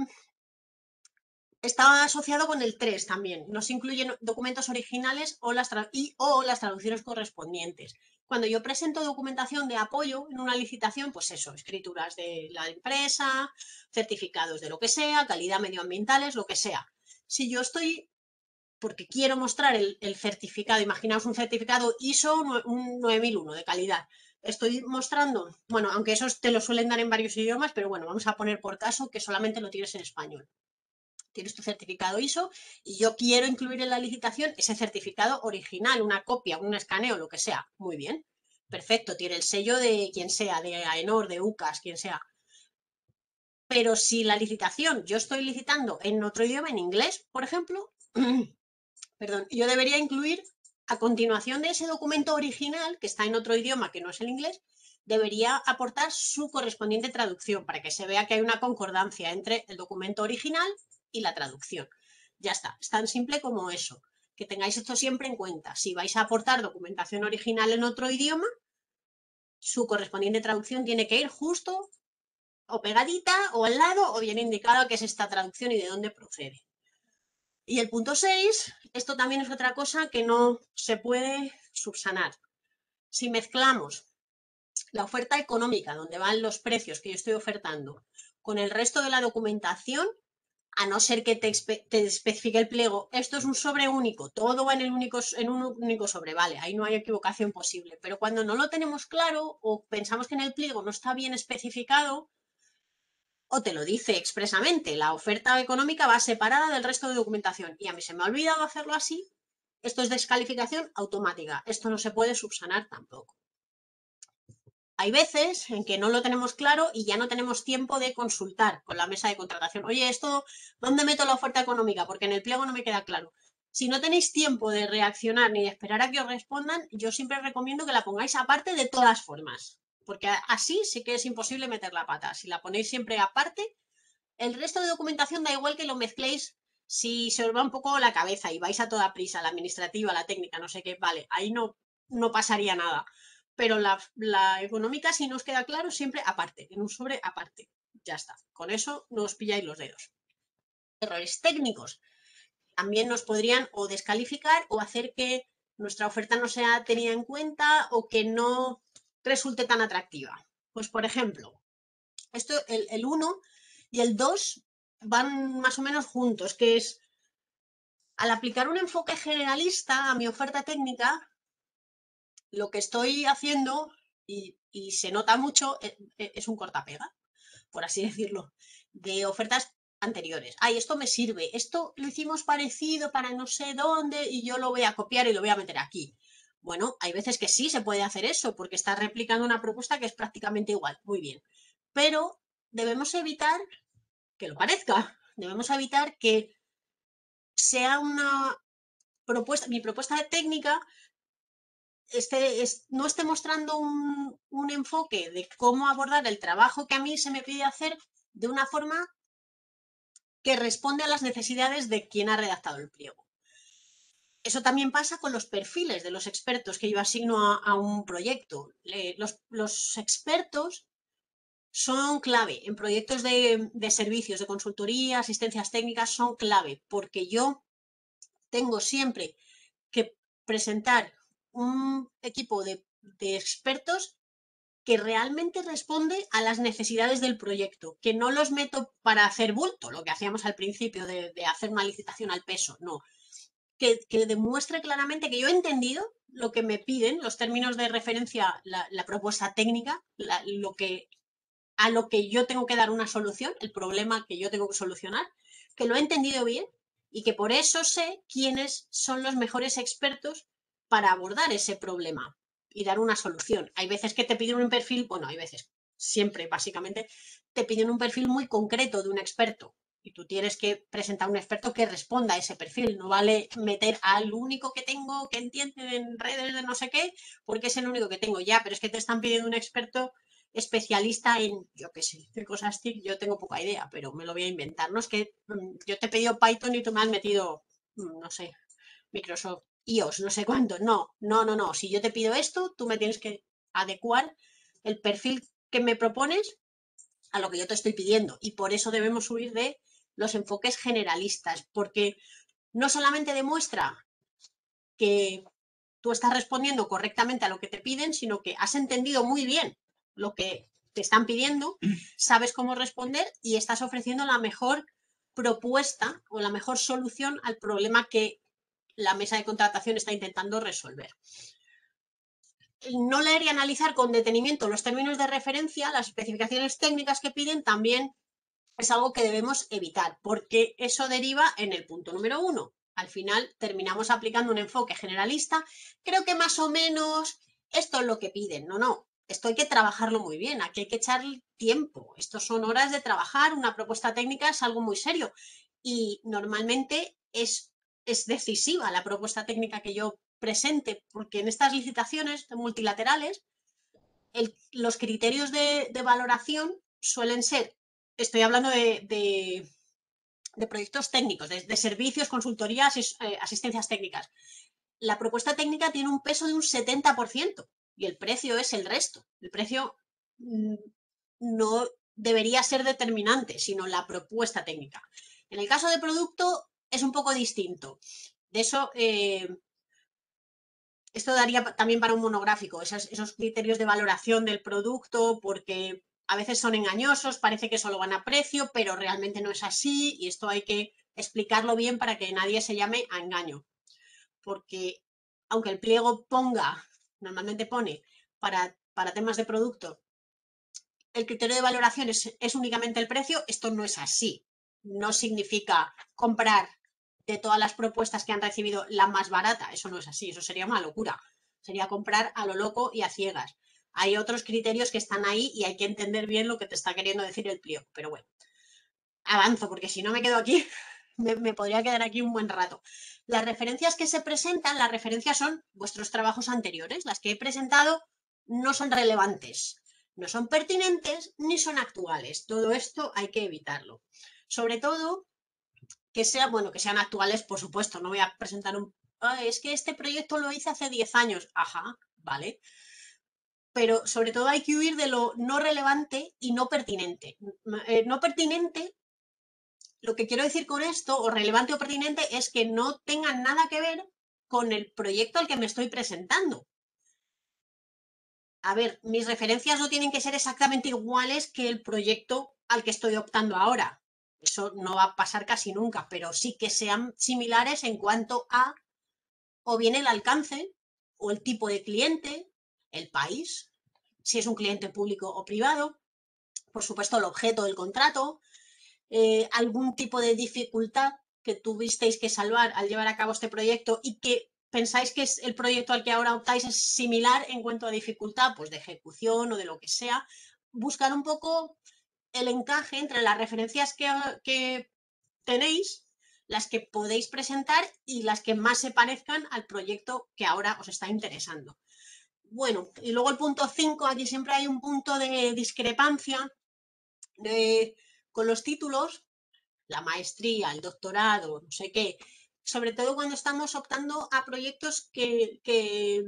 está asociado con el tres también. No se incluyen documentos originales o las, y, o las traducciones correspondientes. Cuando yo presento documentación de apoyo en una licitación, pues eso, escrituras de la empresa, certificados de lo que sea, calidad medioambientales, lo que sea. Si yo estoy, porque quiero mostrar el, el certificado, imaginaos un certificado I S O un nueve mil uno de calidad, estoy mostrando, bueno, aunque esos te lo suelen dar en varios idiomas, pero bueno, vamos a poner por caso que solamente lo tienes en español. Tienes tu certificado I S O y yo quiero incluir en la licitación ese certificado original, una copia, un escaneo, lo que sea. Muy bien, perfecto, tiene el sello de quien sea, de AENOR, de UCAS, quien sea. Pero si la licitación, yo estoy licitando en otro idioma, en inglés, por ejemplo, perdón, yo debería incluir a continuación de ese documento original, que está en otro idioma que no es el inglés, debería aportar su correspondiente traducción para que se vea que hay una concordancia entre el documento original y la traducción. Ya está, es tan simple como eso. Que tengáis esto siempre en cuenta. Si vais a aportar documentación original en otro idioma, su correspondiente traducción tiene que ir justo o pegadita o al lado o bien indicado que es esta traducción y de dónde procede. Y el punto seis, esto también es otra cosa que no se puede subsanar. Si mezclamos la oferta económica, donde van los precios que yo estoy ofertando, con el resto de la documentación, a no ser que te, espe te especifique el pliego, esto es un sobre único, todo va en, el único, en un único sobre, vale, ahí no hay equivocación posible. Pero cuando no lo tenemos claro o pensamos que en el pliego no está bien especificado, o te lo dice expresamente, la oferta económica va separada del resto de documentación y a mí se me ha olvidado hacerlo así, esto es descalificación automática, esto no se puede subsanar tampoco. Hay veces en que no lo tenemos claro y ya no tenemos tiempo de consultar con la mesa de contratación. Oye, esto, ¿dónde meto la oferta económica? Porque en el pliego no me queda claro. Si no tenéis tiempo de reaccionar ni de esperar a que os respondan, yo siempre recomiendo que la pongáis aparte de todas formas. Porque así sí que es imposible meter la pata. Si la ponéis siempre aparte, el resto de documentación da igual que lo mezcléis. Si se os va un poco la cabeza y vais a toda prisa, la administrativa, la técnica, no sé qué, vale, ahí no, no pasaría nada. Pero la, la económica, si no os queda claro, siempre aparte, en un sobre aparte. Ya está. Con eso no os pilláis los dedos. Errores técnicos. También nos podrían o descalificar o hacer que nuestra oferta no sea tenida en cuenta o que no resulte tan atractiva. Pues, por ejemplo, esto, el, el uno y el dos van más o menos juntos, que es al aplicar un enfoque generalista a mi oferta técnica, lo que estoy haciendo, y, y se nota mucho, es, es un cortapega, por así decirlo, de ofertas anteriores. Ay, esto me sirve, esto lo hicimos parecido para no sé dónde y yo lo voy a copiar y lo voy a meter aquí. Bueno, hay veces que sí se puede hacer eso porque estás replicando una propuesta que es prácticamente igual, muy bien. Pero debemos evitar que lo parezca, debemos evitar que sea una propuesta, mi propuesta de técnica Este, es, no esté mostrando un, un, enfoque de cómo abordar el trabajo que a mí se me pide hacer de una forma que responde a las necesidades de quien ha redactado el pliego. eso también pasa con los perfiles de los expertos que yo asigno a, a un proyecto. Le, los, los expertos son clave en proyectos de, de servicios, de consultoría, asistencias técnicas, son clave, porque yo tengo siempre que presentar un equipo de, de expertos que realmente responde a las necesidades del proyecto, que no los meto para hacer bulto, lo que hacíamos al principio de, de hacer una licitación al peso, no, que, que, demuestre claramente que yo he entendido lo que me piden, los términos de referencia, la, la propuesta técnica, la, lo que, a lo que yo tengo que dar una solución, el problema que yo tengo que solucionar, que lo he entendido bien y que por eso sé quiénes son los mejores expertos para abordar ese problema y dar una solución. Hay veces que te piden un perfil, bueno, hay veces, siempre básicamente, te piden un perfil muy concreto de un experto y tú tienes que presentar un experto que responda a ese perfil. No vale meter al único que tengo que entiende en redes de no sé qué, porque es el único que tengo ya, pero es que te están pidiendo un experto especialista en, yo qué sé, qué cosas T I C, yo tengo poca idea, pero me lo voy a inventar. No es que mmm, yo te he pedido Python y tú me has metido, mmm, no sé, Microsoft I O S, no sé cuánto. No, no, no, no. Si yo te pido esto, tú me tienes que adecuar el perfil que me propones a lo que yo te estoy pidiendo. Y por eso debemos huir de los enfoques generalistas, porque no solamente demuestra que tú estás respondiendo correctamente a lo que te piden, sino que has entendido muy bien lo que te están pidiendo, sabes cómo responder y estás ofreciendo la mejor propuesta o la mejor solución al problema que la mesa de contratación está intentando resolver. No leer y analizar con detenimiento los términos de referencia, las especificaciones técnicas que piden, también es algo que debemos evitar, porque eso deriva en el punto número uno. Al final terminamos aplicando un enfoque generalista. Creo que más o menos esto es lo que piden. No, no, esto hay que trabajarlo muy bien, aquí hay que echar tiempo. Estos son horas de trabajar, una propuesta técnica es algo muy serio y normalmente es, es decisiva la propuesta técnica que yo presente, porque en estas licitaciones multilaterales el, los criterios de, de valoración suelen ser, estoy hablando de, de, de proyectos técnicos, de, de servicios, consultorías, eh, asistencias técnicas. La propuesta técnica tiene un peso de un setenta por ciento y el precio es el resto. El precio mmm, no debería ser determinante, sino la propuesta técnica. En el caso de producto es un poco distinto. De eso, eh, esto daría también para un monográfico, esos, esos criterios de valoración del producto, porque a veces son engañosos, parece que solo van a precio, pero realmente no es así y esto hay que explicarlo bien para que nadie se llame a engaño. Porque aunque el pliego ponga, normalmente pone, para, para temas de producto, el criterio de valoración es, es únicamente el precio, esto no es así. No significa comprar de todas las propuestas que han recibido la más barata, eso no es así, eso sería una locura. Sería comprar a lo loco y a ciegas. Hay otros criterios que están ahí y hay que entender bien lo que te está queriendo decir el pliego. Pero bueno, avanzo porque si no me quedo aquí, me, me podría quedar aquí un buen rato. Las referencias que se presentan, las referencias son vuestros trabajos anteriores. Las que he presentado no son relevantes, no son pertinentes ni son actuales. Todo esto hay que evitarlo. Sobre todo que sean, bueno, que sean actuales, por supuesto. No voy a presentar un... Ah, es que este proyecto lo hice hace diez años. Ajá, vale. Pero sobre todo hay que huir de lo no relevante y no pertinente. Eh, no pertinente, lo que quiero decir con esto, o relevante o pertinente, es que no tengan nada que ver con el proyecto al que me estoy presentando. A ver, mis referencias no tienen que ser exactamente iguales que el proyecto al que estoy optando ahora. Eso no va a pasar casi nunca, pero sí que sean similares en cuanto a o bien el alcance o el tipo de cliente, el país, si es un cliente público o privado, por supuesto el objeto del contrato, eh, algún tipo de dificultad que tuvisteis que salvar al llevar a cabo este proyecto y que pensáis que es el proyecto al que ahora optáis es similar en cuanto a dificultad, pues de ejecución o de lo que sea, buscar un poco el encaje entre las referencias que, que tenéis, las que podéis presentar y las que más se parezcan al proyecto que ahora os está interesando. Bueno, y luego el punto cinco, aquí siempre hay un punto de discrepancia de, con los títulos, la maestría, el doctorado, no sé qué. sobre todo cuando estamos optando a proyectos que, que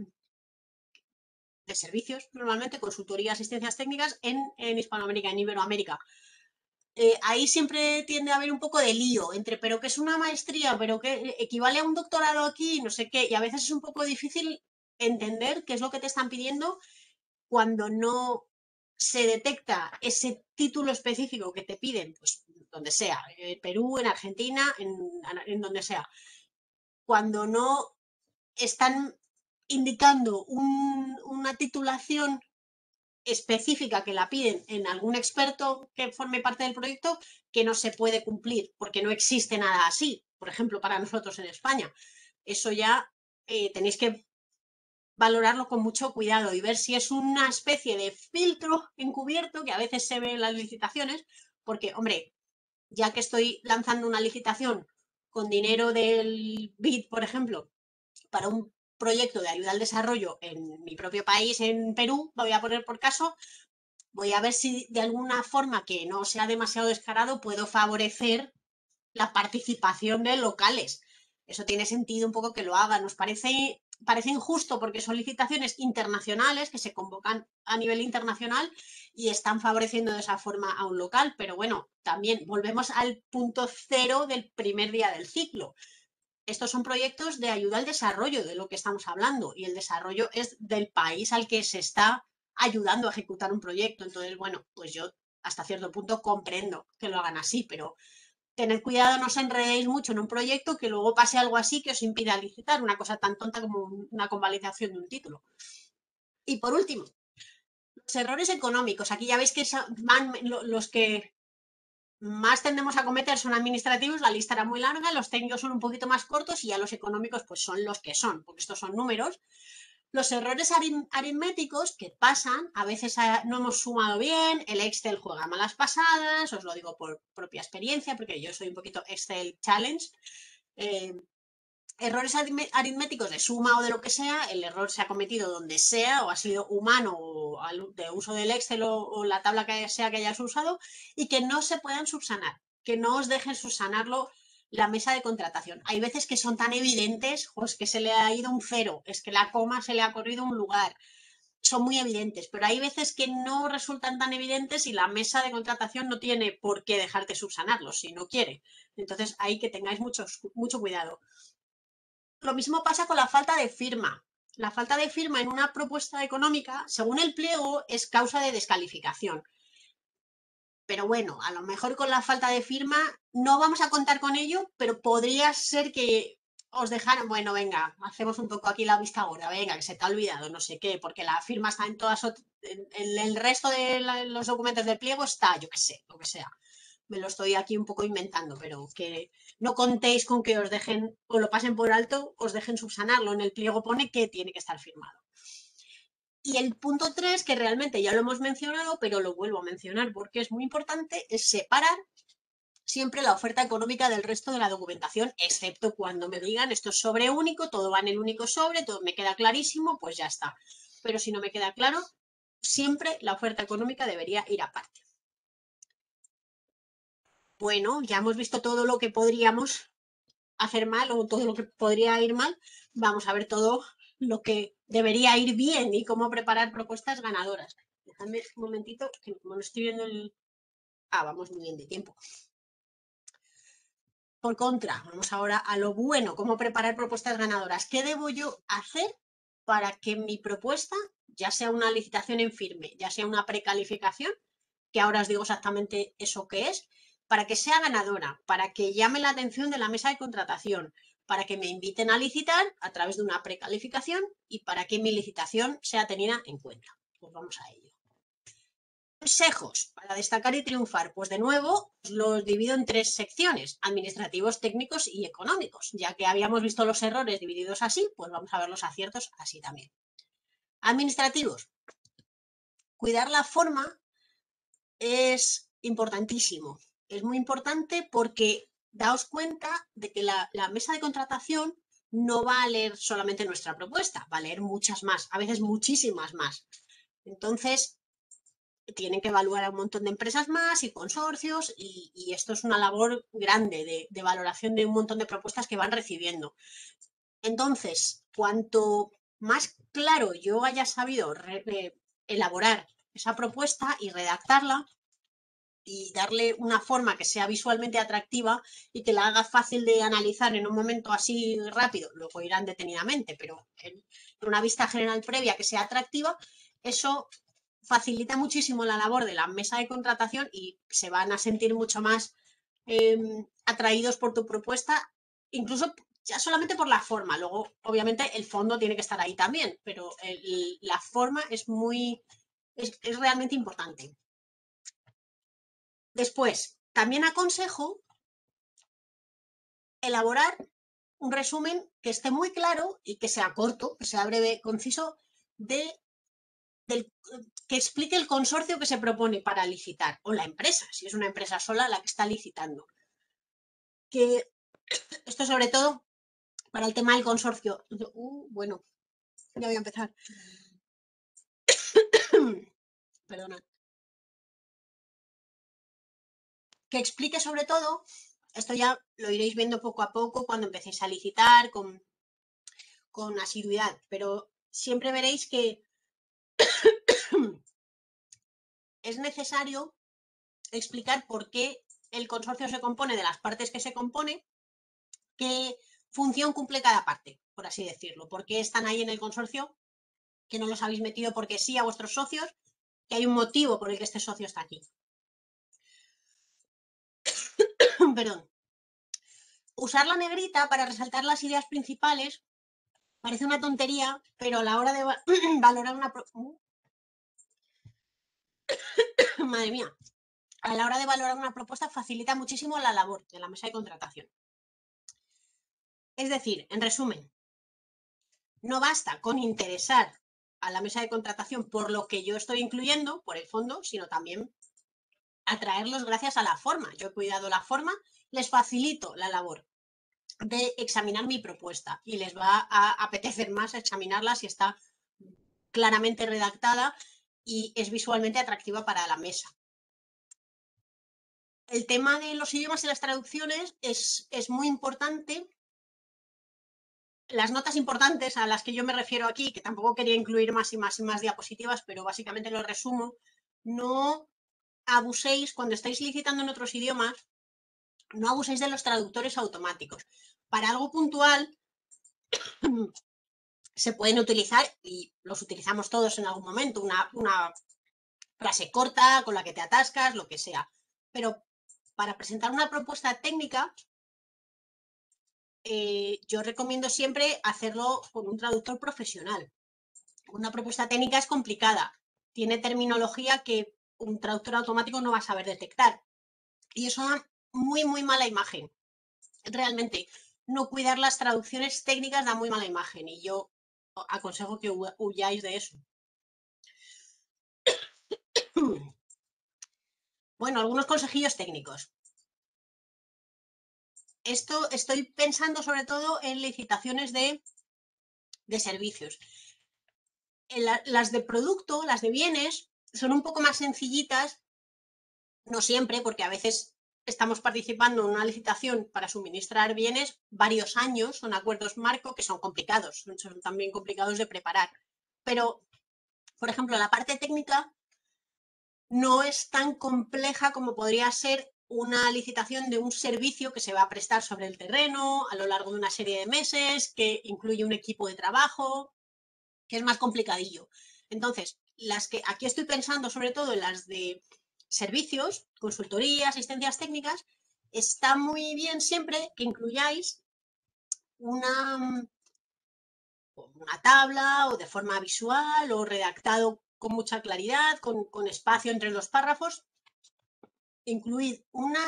de servicios, normalmente, consultoría, asistencias técnicas en, en Hispanoamérica, en Iberoamérica. Eh, ahí siempre tiende a haber un poco de lío entre, pero que es una maestría, pero que equivale a un doctorado aquí, no sé qué, y a veces es un poco difícil entender qué es lo que te están pidiendo cuando no se detecta ese título específico que te piden, pues donde sea, en Perú, en Argentina, en, en donde sea, cuando no están indicando un, una titulación específica que la piden en algún experto que forme parte del proyecto que no se puede cumplir porque no existe nada así, por ejemplo, para nosotros en España. Eso ya eh, tenéis que valorarlo con mucho cuidado y ver si es una especie de filtro encubierto que a veces se ve en las licitaciones, porque, hombre, ya que estoy lanzando una licitación con dinero del B I D, por ejemplo, para un proyecto de ayuda al desarrollo en mi propio país, en Perú, voy a poner por caso, voy a ver si de alguna forma que no sea demasiado descarado puedo favorecer la participación de locales. Eso tiene sentido un poco que lo hagan. Nos parece, parece injusto porque son licitaciones internacionales que se convocan a nivel internacional y están favoreciendo de esa forma a un local. Pero bueno, también volvemos al punto cero del primer día del ciclo. Estos son proyectos de ayuda al desarrollo, de lo que estamos hablando, y el desarrollo es del país al que se está ayudando a ejecutar un proyecto. Entonces, bueno, pues yo hasta cierto punto comprendo que lo hagan así, pero tened cuidado, no os enredéis mucho en un proyecto que luego pase algo así que os impida licitar, una cosa tan tonta como una convalidación de un título. Y por último, los errores económicos. Aquí ya veis que van los que más tendemos a cometer son administrativos, la lista era muy larga, los técnicos son un poquito más cortos y ya los económicos pues son los que son, porque estos son números. Los errores aritméticos que pasan, a veces no hemos sumado bien, el Excel juega malas pasadas, os lo digo por propia experiencia, porque yo soy un poquito Excel challenge. Eh, errores aritméticos de suma o de lo que sea, el error se ha cometido donde sea, o ha sido humano, o de uso del Excel o, o la tabla que sea que hayas usado, y que no se puedan subsanar, que no os dejen subsanarlo la mesa de contratación. Hay veces que son tan evidentes, pues que se le ha ido un cero, es que la coma se le ha corrido un lugar, son muy evidentes, pero hay veces que no resultan tan evidentes y la mesa de contratación no tiene por qué dejarte subsanarlos si no quiere. Entonces hay que tengáis mucho, mucho cuidado. Lo mismo pasa con la falta de firma. La falta de firma en una propuesta económica, según el pliego, es causa de descalificación. Pero bueno, a lo mejor con la falta de firma no vamos a contar con ello, pero podría ser que os dejaran, bueno, venga, hacemos un poco aquí la vista ahora, venga, que se te ha olvidado, no sé qué, porque la firma está en todas, en, en el resto de la, los documentos del pliego está, yo qué sé, lo que sea. Me lo estoy aquí un poco inventando, pero que no contéis con que os dejen o lo pasen por alto, os dejen subsanarlo. En el pliego pone que tiene que estar firmado. Y el punto tres, que realmente ya lo hemos mencionado, pero lo vuelvo a mencionar porque es muy importante, es separar siempre la oferta económica del resto de la documentación, excepto cuando me digan esto es sobre único, todo va en el único sobre, todo me queda clarísimo, pues ya está. Pero si no me queda claro, siempre la oferta económica debería ir aparte. Bueno, ya hemos visto todo lo que podríamos hacer mal o todo lo que podría ir mal. Vamos a ver todo lo que debería ir bien y cómo preparar propuestas ganadoras. Dejadme un momentito, que como no estoy viendo el... Ah, vamos muy bien de tiempo. Por contra, vamos ahora a lo bueno, cómo preparar propuestas ganadoras. ¿Qué debo yo hacer para que mi propuesta, ya sea una licitación en firme, ya sea una precalificación, que ahora os digo exactamente eso que es, para que sea ganadora, para que llame la atención de la mesa de contratación, para que me inviten a licitar a través de una precalificación y para que mi licitación sea tenida en cuenta? Pues vamos a ello. Consejos para destacar y triunfar. Pues de nuevo los divido en tres secciones: administrativos, técnicos y económicos. Ya que habíamos visto los errores divididos así, pues vamos a ver los aciertos así también. Administrativos. Cuidar la forma es importantísimo. Es muy importante porque daos cuenta de que la, la mesa de contratación no va a leer solamente nuestra propuesta, va a leer muchas más, a veces muchísimas más. Entonces, tienen que evaluar a un montón de empresas más y consorcios y, y esto es una labor grande de, de valoración de un montón de propuestas que van recibiendo. Entonces, cuanto más claro yo haya sabido re, re, elaborar esa propuesta y redactarla y darle una forma que sea visualmente atractiva y que la haga fácil de analizar en un momento así rápido, luego irán detenidamente, pero en una vista general previa que sea atractiva, eso facilita muchísimo la labor de la mesa de contratación y se van a sentir mucho más eh, atraídos por tu propuesta, incluso ya solamente por la forma. Luego, obviamente, el fondo tiene que estar ahí también, pero el, la forma es muy, es, es realmente importante. Después, también aconsejo elaborar un resumen que esté muy claro y que sea corto, que sea breve, conciso, de, del, que explique el consorcio que se propone para licitar, o la empresa, si es una empresa sola la que está licitando. Que esto sobre todo para el tema del consorcio. Uh, bueno, ya voy a empezar. Perdona. Que explique sobre todo, esto ya lo iréis viendo poco a poco cuando empecéis a licitar con, con asiduidad, pero siempre veréis que es necesario explicar por qué el consorcio se compone de las partes que se compone, qué función cumple cada parte, por así decirlo, por qué están ahí en el consorcio, que no los habéis metido porque sí a vuestros socios, que hay un motivo por el que este socio está aquí. Perdón. Usar la negrita para resaltar las ideas principales parece una tontería, pero a la hora de valorar una... Madre mía. A la hora de valorar una propuesta facilita muchísimo la labor de la mesa de contratación. Es decir, en resumen, no basta con interesar a la mesa de contratación por lo que yo estoy incluyendo, por el fondo, sino también atraerlos gracias a la forma. Yo he cuidado la forma, les facilito la labor de examinar mi propuesta y les va a apetecer más examinarla si está claramente redactada y es visualmente atractiva para la mesa. El tema de los idiomas y las traducciones es, es muy importante. Las notas importantes a las que yo me refiero aquí, que tampoco quería incluir más y más y más diapositivas, pero básicamente lo resumo, no abuséis cuando estáis licitando en otros idiomas, no abuséis de los traductores automáticos. Para algo puntual se pueden utilizar, y los utilizamos todos en algún momento, una, una frase corta con la que te atascas, lo que sea. Pero para presentar una propuesta técnica, eh, yo recomiendo siempre hacerlo con un traductor profesional. Una propuesta técnica es complicada, tiene terminología que un traductor automático no va a saber detectar. Y eso da muy, muy mala imagen. Realmente, no cuidar las traducciones técnicas da muy mala imagen y yo aconsejo que huyáis de eso. Bueno, algunos consejillos técnicos. Esto estoy pensando sobre todo en licitaciones de, de servicios. En la, las de producto, las de bienes, son un poco más sencillitas, no siempre, porque a veces estamos participando en una licitación para suministrar bienes varios años, son acuerdos marco que son complicados, son, son también complicados de preparar. Pero, por ejemplo, la parte técnica no es tan compleja como podría ser una licitación de un servicio que se va a prestar sobre el terreno a lo largo de una serie de meses, que incluye un equipo de trabajo, que es más complicadillo. Entonces, las que aquí estoy pensando sobre todo en las de servicios, consultoría, asistencias técnicas, está muy bien siempre que incluyáis una, una tabla o de forma visual o redactado con mucha claridad, con, con espacio entre los párrafos. Incluid una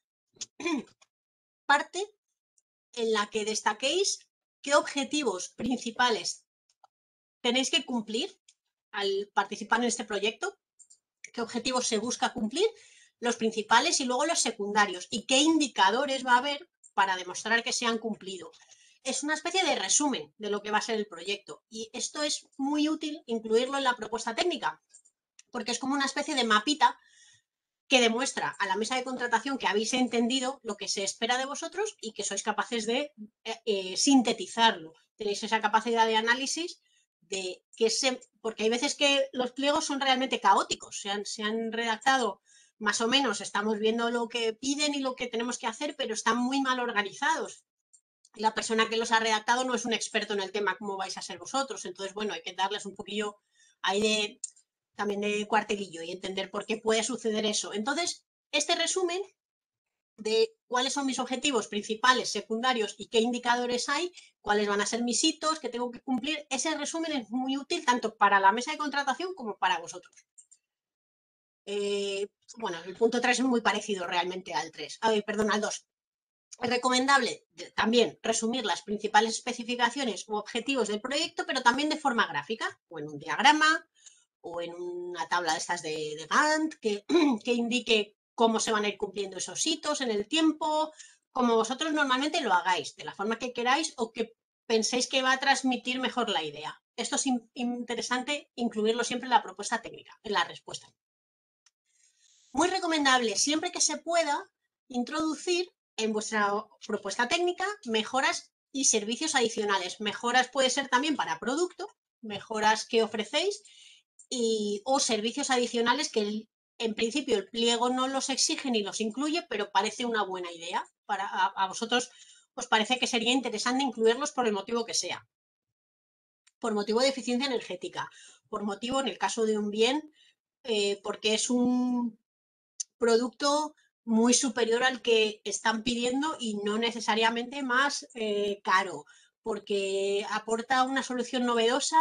parte en la que destaquéis qué objetivos principales tenéis que cumplir al participar en este proyecto, qué objetivos se busca cumplir, los principales y luego los secundarios, y qué indicadores va a haber para demostrar que se han cumplido. Es una especie de resumen de lo que va a ser el proyecto y esto es muy útil incluirlo en la propuesta técnica, porque es como una especie de mapita que demuestra a la mesa de contratación que habéis entendido lo que se espera de vosotros y que sois capaces de eh, eh, sintetizarlo. Tenéis esa capacidad de análisis de que se, porque hay veces que los pliegos son realmente caóticos, se han, se han redactado más o menos, estamos viendo lo que piden y lo que tenemos que hacer, pero están muy mal organizados. La persona que los ha redactado no es un experto en el tema como vais a ser vosotros, entonces bueno, hay que darles un poquillo ahí de también de cuartelillo y entender por qué puede suceder eso. Entonces, este resumen de cuáles son mis objetivos principales, secundarios y qué indicadores hay, cuáles van a ser mis hitos que tengo que cumplir, ese resumen es muy útil tanto para la mesa de contratación como para vosotros. Eh, bueno, el punto tres es muy parecido realmente al tres, ay, perdón, al dos. Es recomendable también resumir las principales especificaciones u objetivos del proyecto, pero también de forma gráfica o en un diagrama o en una tabla de estas de, de Gantt que, que indique cómo se van a ir cumpliendo esos hitos en el tiempo, como vosotros normalmente lo hagáis, de la forma que queráis o que penséis que va a transmitir mejor la idea. Esto es interesante incluirlo siempre en la propuesta técnica, en la respuesta. Muy recomendable, siempre que se pueda, introducir en vuestra propuesta técnica mejoras y servicios adicionales. Mejoras puede ser también para producto, mejoras que ofrecéis y, o servicios adicionales que el, en principio el pliego no los exige ni los incluye, pero parece una buena idea. Para, a, a vosotros os parece que sería interesante incluirlos por el motivo que sea. Por motivo de eficiencia energética, por motivo, en el caso de un bien, eh, porque es un producto muy superior al que están pidiendo y no necesariamente más eh, caro, porque aporta una solución novedosa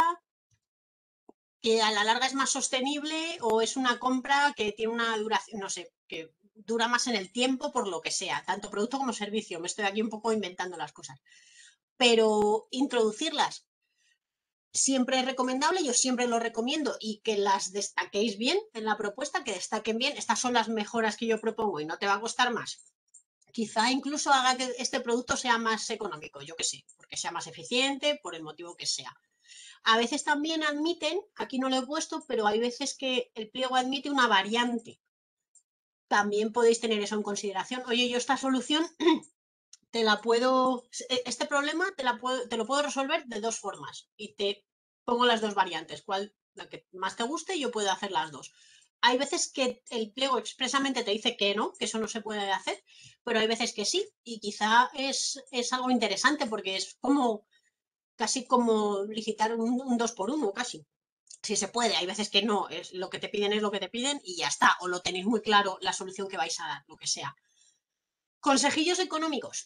que a la larga es más sostenible o es una compra que tiene una duración, no sé, que dura más en el tiempo por lo que sea, tanto producto como servicio. Me estoy aquí un poco inventando las cosas. Pero introducirlas siempre es recomendable, yo siempre lo recomiendo y que las destaquéis bien en la propuesta, que destaquen bien. Estas son las mejoras que yo propongo y no te va a costar más. Quizá incluso haga que este producto sea más económico, yo que sé, porque sea más eficiente, por el motivo que sea. A veces también admiten, aquí no lo he puesto, pero hay veces que el pliego admite una variante. También podéis tener eso en consideración. Oye, yo esta solución te la puedo, este problema te, la puedo, te lo puedo resolver de dos formas y te pongo las dos variantes, cuál la que más te guste y yo puedo hacer las dos. Hay veces que el pliego expresamente te dice que no, que eso no se puede hacer, pero hay veces que sí y quizá es, es algo interesante porque es como casi como licitar un, un dos por uno, casi. Si se puede, hay veces que no, es lo que te piden es lo que te piden y ya está, o lo tenéis muy claro la solución que vais a dar, lo que sea. Consejillos económicos.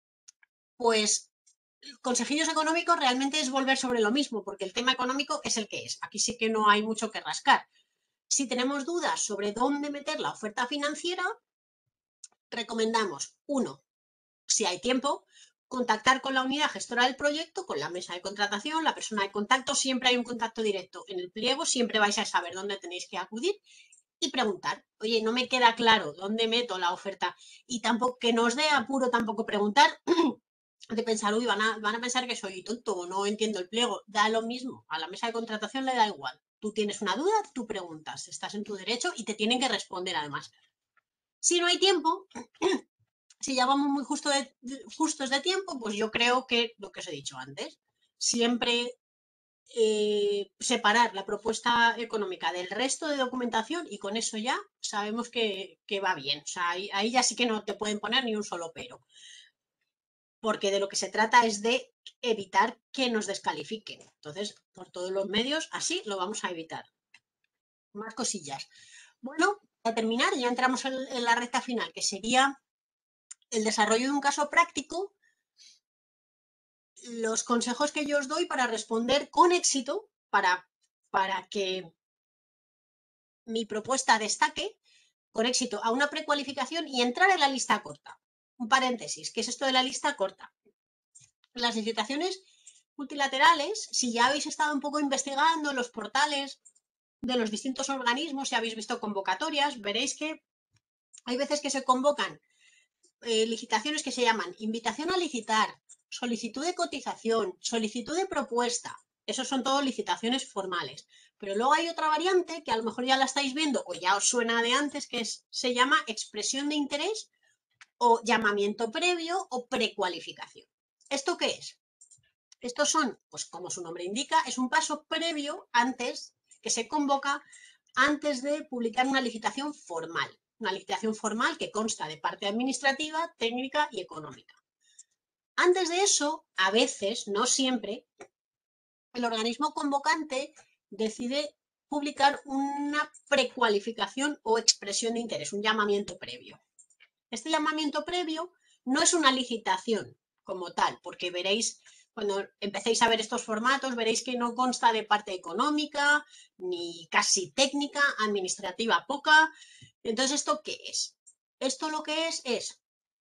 Pues consejillos económicos realmente es volver sobre lo mismo, porque el tema económico es el que es. Aquí sí que no hay mucho que rascar. Si tenemos dudas sobre dónde meter la oferta financiera, recomendamos, uno, si hay tiempo, contactar con la unidad gestora del proyecto, con la mesa de contratación, la persona de contacto, siempre hay un contacto directo. En el pliego siempre vais a saber dónde tenéis que acudir y preguntar, oye, no me queda claro dónde meto la oferta y tampoco que no os dé apuro tampoco preguntar de pensar, uy, van a, van a pensar que soy tonto o no entiendo el pliego. Da lo mismo, a la mesa de contratación le da igual. Tú tienes una duda, tú preguntas, estás en tu derecho y te tienen que responder además. Si no hay tiempo, si ya vamos muy justo de, justos de tiempo, pues yo creo que lo que os he dicho antes, siempre eh, separar la propuesta económica del resto de documentación y con eso ya sabemos que, que va bien. O sea, ahí, ahí ya sí que no te pueden poner ni un solo pero. Porque de lo que se trata es de evitar que nos descalifiquen. Entonces, por todos los medios, así lo vamos a evitar. Más cosillas. Bueno, para terminar, ya entramos en, en la recta final, que sería el desarrollo de un caso práctico, los consejos que yo os doy para responder con éxito, para, para que mi propuesta destaque con éxito a una precualificación y entrar en la lista corta. Un paréntesis, ¿qué es esto de la lista corta? Las licitaciones multilaterales, si ya habéis estado un poco investigando en los portales de los distintos organismos, si habéis visto convocatorias, veréis que hay veces que se convocan eh, licitaciones que se llaman invitación a licitar, solicitud de cotización, solicitud de propuesta. Esos son todos licitaciones formales. Pero luego hay otra variante que a lo mejor ya la estáis viendo o ya os suena de antes, que es, se llama expresión de interés o llamamiento previo o precualificación. ¿Esto qué es? Estos son, pues como su nombre indica, es un paso previo antes, que se convoca antes de publicar una licitación formal. Una licitación formal que consta de parte administrativa, técnica y económica. Antes de eso, a veces, no siempre, el organismo convocante decide publicar una precualificación o expresión de interés, un llamamiento previo. Este llamamiento previo no es una licitación como tal, porque veréis, cuando empecéis a ver estos formatos, veréis que no consta de parte económica, ni casi técnica, administrativa poca. Entonces, ¿esto qué es? Esto lo que es es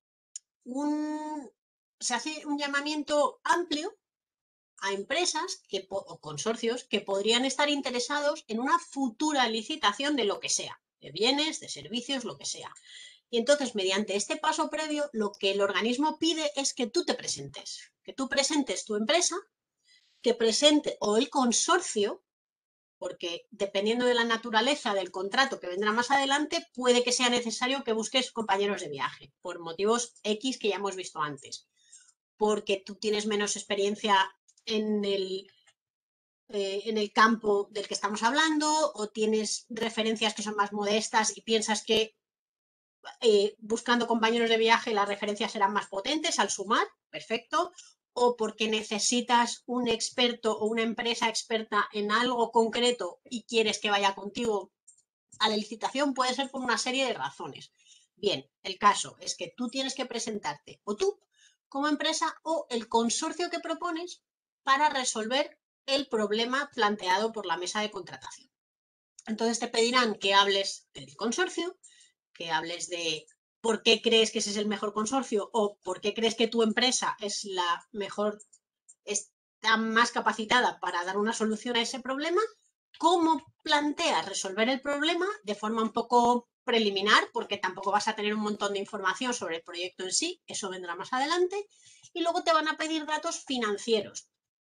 un... se hace un llamamiento amplio a empresas que, o consorcios que podrían estar interesados en una futura licitación de lo que sea, de bienes, de servicios, lo que sea. Y entonces, mediante este paso previo, lo que el organismo pide es que tú te presentes, que tú presentes tu empresa, que presente o el consorcio, porque dependiendo de la naturaleza del contrato que vendrá más adelante, puede que sea necesario que busques compañeros de viaje, por motivos X que ya hemos visto antes, porque tú tienes menos experiencia en el, eh, en el campo del que estamos hablando, o tienes referencias que son más modestas y piensas que eh, buscando compañeros de viaje las referencias serán más potentes al sumar, perfecto, o porque necesitas un experto o una empresa experta en algo concreto y quieres que vaya contigo a la licitación, puede ser por una serie de razones. Bien, el caso es que tú tienes que presentarte o tú como empresa o el consorcio que propones para resolver el problema planteado por la mesa de contratación. Entonces te pedirán que hables del consorcio, que hables de por qué crees que ese es el mejor consorcio o por qué crees que tu empresa es la mejor, está más capacitada para dar una solución a ese problema, cómo planteas resolver el problema de forma un poco preliminar, porque tampoco vas a tener un montón de información sobre el proyecto en sí, eso vendrá más adelante, y luego te van a pedir datos financieros.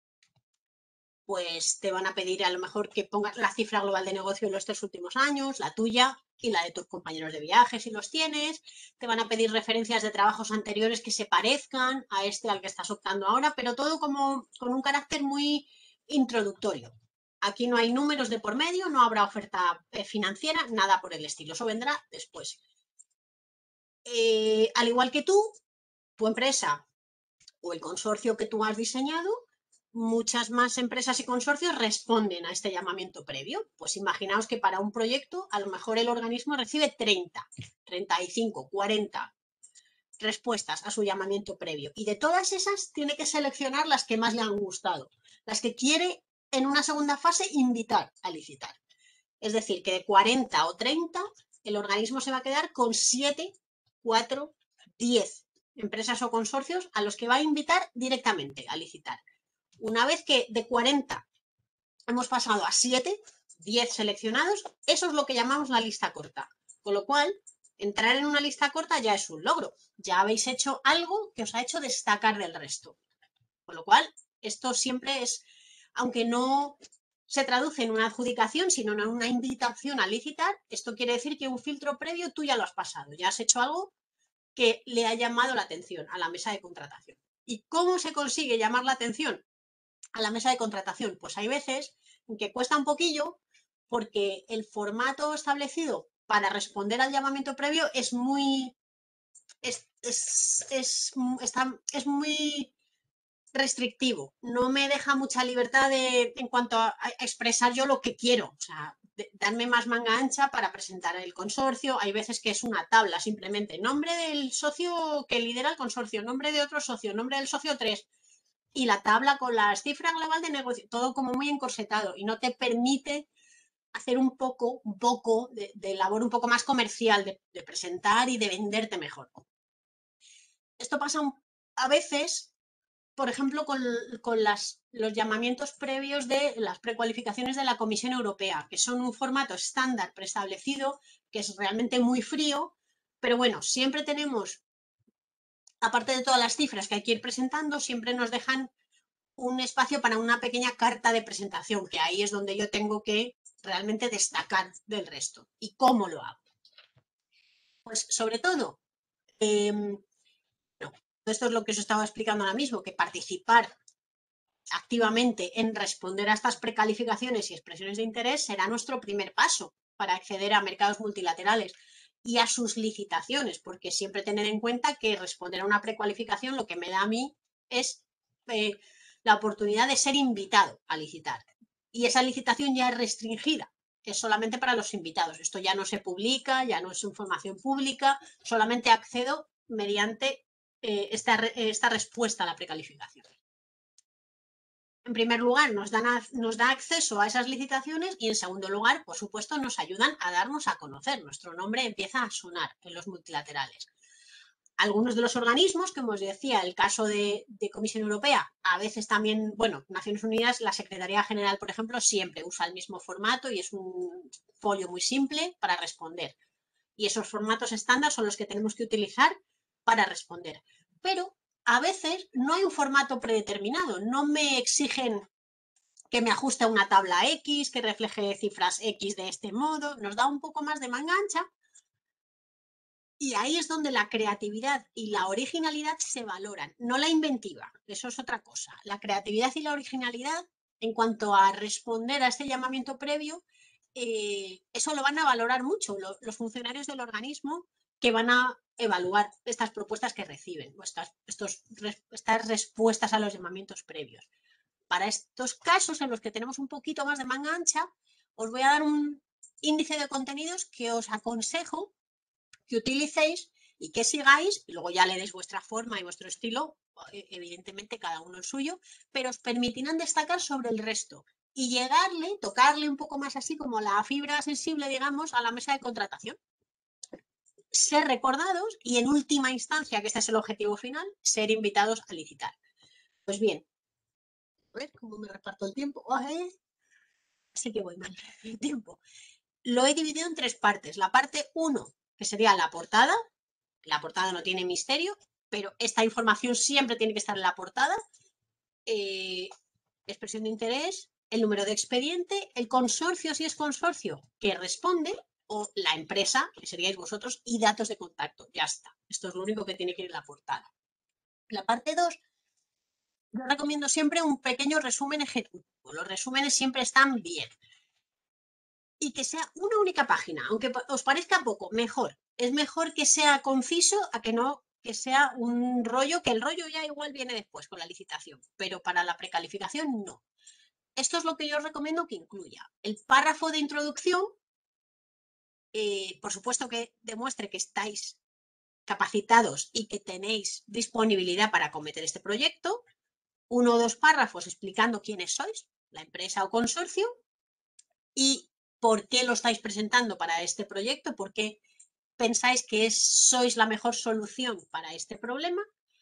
Pues te van a pedir a lo mejor que pongas la cifra global de negocio en los tres últimos años, la tuya y la de tus compañeros de viaje si los tienes. Te van a pedir referencias de trabajos anteriores que se parezcan a este al que estás optando ahora, pero todo como con un carácter muy introductorio. Aquí no hay números de por medio, no habrá oferta financiera, nada por el estilo. Eso vendrá después. Eh, al igual que tú, tu empresa o el consorcio que tú has diseñado, muchas más empresas y consorcios responden a este llamamiento previo. Pues imaginaos que para un proyecto a lo mejor el organismo recibe treinta, treinta y cinco, cuarenta respuestas a su llamamiento previo. Y de todas esas tiene que seleccionar las que más le han gustado, las que quiere en una segunda fase invitar a licitar. Es decir, que de cuarenta o treinta el organismo se va a quedar con siete, cuatro, diez empresas o consorcios a los que va a invitar directamente a licitar. Una vez que de cuarenta hemos pasado a siete, diez seleccionados, eso es lo que llamamos la lista corta. Con lo cual, entrar en una lista corta ya es un logro. Ya habéis hecho algo que os ha hecho destacar del resto. Con lo cual, esto siempre es, aunque no se traduce en una adjudicación, sino en una invitación a licitar, esto quiere decir que un filtro previo tú ya lo has pasado, ya has hecho algo que le ha llamado la atención a la mesa de contratación. ¿Y cómo se consigue llamar la atención a la mesa de contratación? Pues hay veces en que cuesta un poquillo porque el formato establecido para responder al llamamiento previo es muy es, es, es, está, es muy restrictivo, no me deja mucha libertad de, en cuanto a, a expresar yo lo que quiero, o sea, de, darme más manga ancha para presentar el consorcio. Hay veces que es una tabla simplemente, nombre del socio que lidera el consorcio, nombre de otro socio, nombre del socio tres, y la tabla con las cifras global de negocio, todo como muy encorsetado y no te permite hacer un poco, un poco de, de labor un poco más comercial, de, de presentar y de venderte mejor. Esto pasa un, a veces, por ejemplo, con, con las, los llamamientos previos de las precualificaciones de la Comisión Europea, que son un formato estándar preestablecido, que es realmente muy frío, pero bueno, siempre tenemos, aparte de todas las cifras que hay que ir presentando, siempre nos dejan un espacio para una pequeña carta de presentación, que ahí es donde yo tengo que realmente destacar del resto. ¿Y cómo lo hago? Pues sobre todo, eh, no, esto es lo que os estaba explicando ahora mismo, que participar activamente en responder a estas precalificaciones y expresiones de interés será nuestro primer paso para acceder a mercados multilaterales y a sus licitaciones, porque siempre tener en cuenta que responder a una precualificación lo que me da a mí es eh, la oportunidad de ser invitado a licitar. Y esa licitación ya es restringida, es solamente para los invitados. Esto ya no se publica, ya no es información pública, solamente accedo mediante eh, esta, esta respuesta a la precalificación. En primer lugar, nos, dan a, nos da acceso a esas licitaciones y en segundo lugar, por supuesto, nos ayudan a darnos a conocer. Nuestro nombre empieza a sonar en los multilaterales. Algunos de los organismos, como os decía, el caso de, de Comisión Europea, a veces también, bueno, Naciones Unidas, la Secretaría General, por ejemplo, siempre usa el mismo formato y es un folio muy simple para responder. Y esos formatos estándar son los que tenemos que utilizar para responder. Pero a veces no hay un formato predeterminado, no me exigen que me ajuste a una tabla X, que refleje cifras X de este modo, nos da un poco más de manga ancha y ahí es donde la creatividad y la originalidad se valoran, no la inventiva, eso es otra cosa. La creatividad y la originalidad en cuanto a responder a este llamamiento previo, eh, eso lo van a valorar mucho lo, los funcionarios del organismo que van a evaluar estas propuestas que reciben, estas, estos, estas respuestas a los llamamientos previos. Para estos casos en los que tenemos un poquito más de manga ancha, os voy a dar un índice de contenidos que os aconsejo que utilicéis y que sigáis, y luego ya le deis vuestra forma y vuestro estilo, evidentemente cada uno el suyo, pero os permitirán destacar sobre el resto y llegarle, tocarle un poco más así como la fibra sensible, digamos, a la mesa de contratación. Ser recordados y en última instancia, que este es el objetivo final, ser invitados a licitar. Pues bien, a ver cómo me reparto el tiempo. Ay, sí que voy mal el tiempo. Lo he dividido en tres partes. La parte uno, que sería la portada. La portada no tiene misterio, pero esta información siempre tiene que estar en la portada. Eh, expresión de interés, el número de expediente, el consorcio, si es consorcio, que responde, o la empresa, que seríais vosotros, y datos de contacto. Ya está. Esto es lo único que tiene que ir en la portada. La parte dos, yo recomiendo siempre un pequeño resumen ejecutivo. Los resúmenes siempre están bien. Y que sea una única página, aunque os parezca poco, mejor. Es mejor que sea conciso a que no que sea un rollo, que el rollo ya igual viene después con la licitación, pero para la precalificación no. Esto es lo que yo os recomiendo que incluya. El párrafo de introducción, eh, por supuesto que demuestre que estáis capacitados y que tenéis disponibilidad para acometer este proyecto. Uno o dos párrafos explicando quiénes sois, la empresa o consorcio, y por qué lo estáis presentando para este proyecto, por qué pensáis que es, sois la mejor solución para este problema.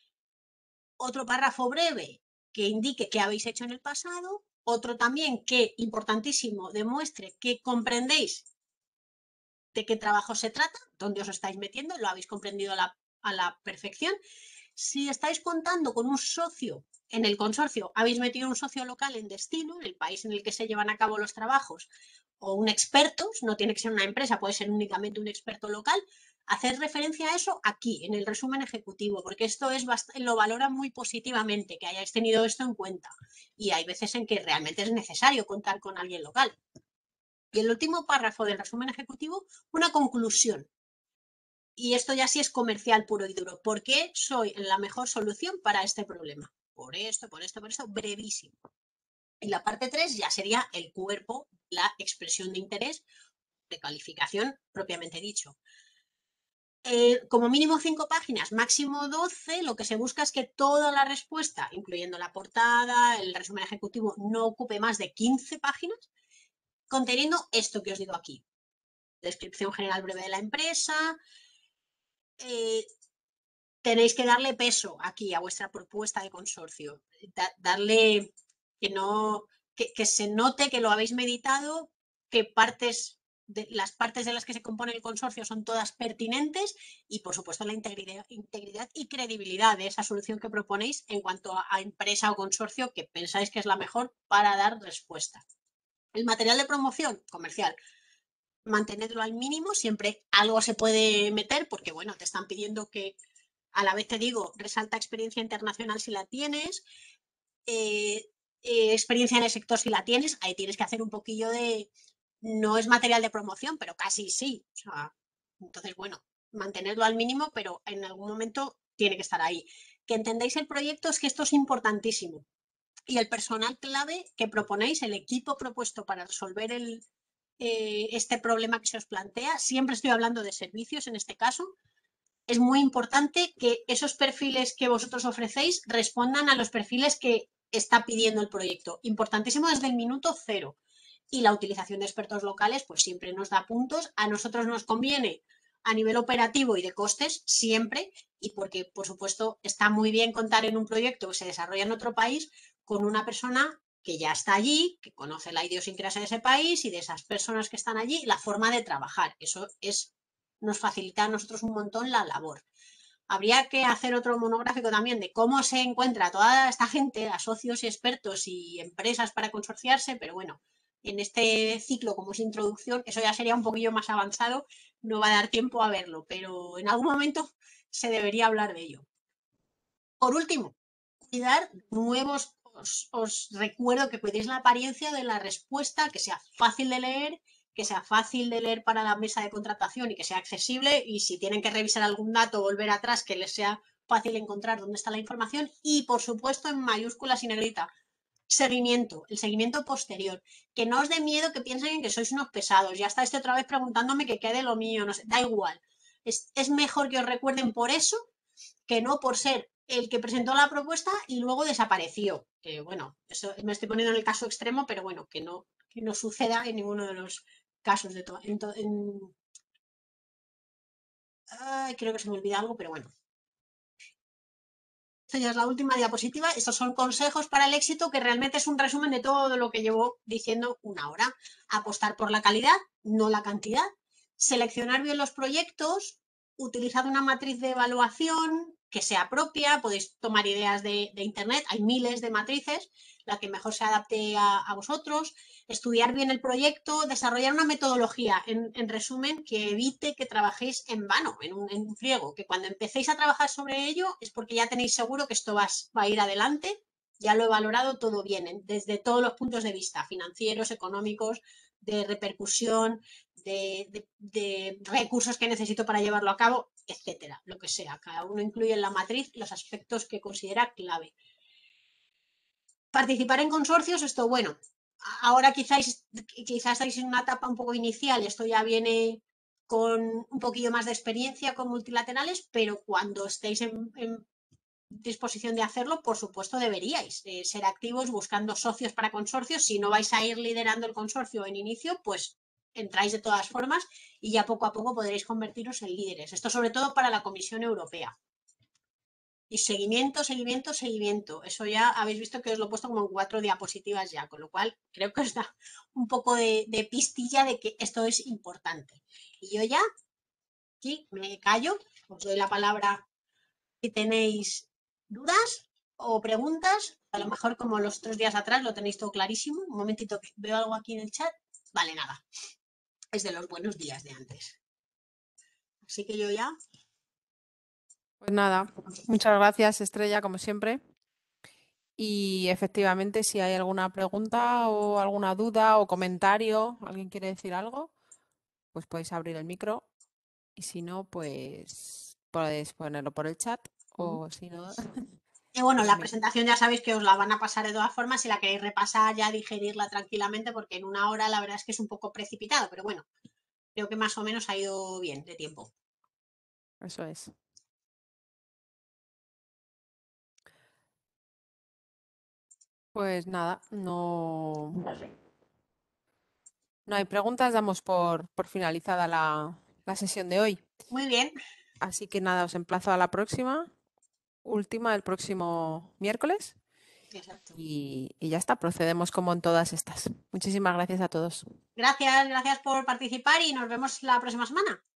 Otro párrafo breve que indique qué habéis hecho en el pasado. Otro también que, importantísimo, demuestre que comprendéis de qué trabajo se trata, dónde os estáis metiendo, lo habéis comprendido a la, a la perfección. Si estáis contando con un socio en el consorcio, habéis metido un socio local en destino, en el país en el que se llevan a cabo los trabajos, o un experto, no tiene que ser una empresa, puede ser únicamente un experto local, hacer referencia a eso aquí, en el resumen ejecutivo, porque esto es lo valoran muy positivamente, que hayáis tenido esto en cuenta. Y hay veces en que realmente es necesario contar con alguien local. Y el último párrafo del resumen ejecutivo, una conclusión. Y esto ya sí es comercial puro y duro. ¿Por qué soy la mejor solución para este problema? Por esto, por esto, por esto, brevísimo. Y la parte tres ya sería el cuerpo, la expresión de interés, de calificación propiamente dicho. Eh, como mínimo cinco páginas, máximo doce, lo que se busca es que toda la respuesta, incluyendo la portada, el resumen ejecutivo, no ocupe más de quince páginas, conteniendo esto que os digo aquí. Descripción general breve de la empresa, eh, tenéis que darle peso aquí a vuestra propuesta de consorcio, da, darle que no, que, que se note que lo habéis meditado, que partes de las partes de las que se compone el consorcio son todas pertinentes y, por supuesto, la integridad, integridad y credibilidad de esa solución que proponéis en cuanto a, a empresa o consorcio que pensáis que es la mejor para dar respuesta. El material de promoción comercial, mantenerlo al mínimo, siempre algo se puede meter porque, bueno, te están pidiendo que, a la vez te digo, resalta experiencia internacional si la tienes, eh, eh, experiencia en el sector si la tienes, ahí tienes que hacer un poquillo de, no es material de promoción, pero casi sí. O sea, entonces, bueno, mantenerlo al mínimo, pero en algún momento tiene que estar ahí. Que entendáis el proyecto es que esto es importantísimo. Y el personal clave que proponéis, el equipo propuesto para resolver el, eh, este problema que se os plantea, siempre estoy hablando de servicios en este caso, es muy importante que esos perfiles que vosotros ofrecéis respondan a los perfiles que está pidiendo el proyecto. Importantísimo desde el minuto cero. Y la utilización de expertos locales, pues siempre nos da puntos. A nosotros nos conviene a nivel operativo y de costes, siempre, y porque, por supuesto, está muy bien contar en un proyecto que se desarrolla en otro país con una persona que ya está allí, que conoce la idiosincrasia de ese país y de esas personas que están allí, la forma de trabajar. Eso es, nos facilita a nosotros un montón la labor. Habría que hacer otro monográfico también de cómo se encuentra toda esta gente, a socios y expertos y empresas para consorciarse, pero bueno, en este ciclo como es introducción, eso ya sería un poquillo más avanzado, no va a dar tiempo a verlo, pero en algún momento se debería hablar de ello. Por último, cuidar nuevos, os, os recuerdo que cuidéis la apariencia de la respuesta, que sea fácil de leer, que sea fácil de leer para la mesa de contratación y que sea accesible, y si tienen que revisar algún dato o volver atrás, que les sea fácil encontrar dónde está la información, y por supuesto en mayúsculas y negrita, seguimiento, el seguimiento posterior, que no os dé miedo que piensen que sois unos pesados, ya está este otra vez preguntándome que quede lo mío, no sé, da igual, es, es mejor que os recuerden por eso que no por ser el que presentó la propuesta y luego desapareció. Que bueno, eso me estoy poniendo en el caso extremo, pero bueno, que no, que no suceda en ninguno de los casos de todo. En, en... Ay, creo que se me olvida algo, pero bueno. Esta ya es la última diapositiva. Estos son consejos para el éxito, que realmente es un resumen de todo lo que llevo diciendo una hora. Apostar por la calidad, no la cantidad. Seleccionar bien los proyectos, utilizar una matriz de evaluación que sea propia, podéis tomar ideas de, de internet, hay miles de matrices, la que mejor se adapte a, a vosotros, estudiar bien el proyecto, desarrollar una metodología, en, en resumen, que evite que trabajéis en vano, en un, en un friego, que cuando empecéis a trabajar sobre ello es porque ya tenéis seguro que esto va, va a ir adelante, ya lo he valorado todo bien, desde todos los puntos de vista, financieros, económicos, de repercusión, de, de, de, recursos que necesito para llevarlo a cabo, etcétera, lo que sea. Cada uno incluye en la matriz los aspectos que considera clave. Participar en consorcios, esto, bueno, ahora quizás, quizás estáis en una etapa un poco inicial, esto ya viene con un poquillo más de experiencia con multilaterales, pero cuando estéis en, en disposición de hacerlo, por supuesto deberíais eh, ser activos buscando socios para consorcios. Si no vais a ir liderando el consorcio en inicio, pues entráis de todas formas y ya poco a poco podréis convertiros en líderes. Esto sobre todo para la Comisión Europea. Y seguimiento, seguimiento, seguimiento. Eso ya habéis visto que os lo he puesto como en cuatro diapositivas ya, con lo cual creo que os da un poco de, de pistilla de que esto es importante. Y yo ya aquí me callo, os doy la palabra si tenéis dudas o preguntas. A lo mejor como los tres días atrás lo tenéis todo clarísimo. Un momentito que veo algo aquí en el chat. Vale, nada. Es de los buenos días de antes. Así que yo ya.
Pues nada, muchas gracias, Estrella, como siempre. Y efectivamente, si hay alguna pregunta o alguna duda o comentario, alguien quiere decir algo, pues podéis abrir el micro. Y si no, pues podéis ponerlo por el chat. O si no,
Y bueno,
pues
la
mira.
presentación ya sabéis que os la van a pasar de todas formas. Si la queréis repasar, ya digerirla tranquilamente, porque en una hora la verdad es que es un poco precipitado, pero bueno, creo que más o menos ha ido bien de tiempo.
Eso es. Pues nada, no, no hay preguntas, damos por, por finalizada la, la sesión de hoy.
Muy bien.
Así que nada, os emplazo a la próxima, última, el próximo miércoles.
Exacto.
Y, y ya está, procedemos como en todas estas. Muchísimas gracias a todos.
Gracias, gracias por participar y nos vemos la próxima semana.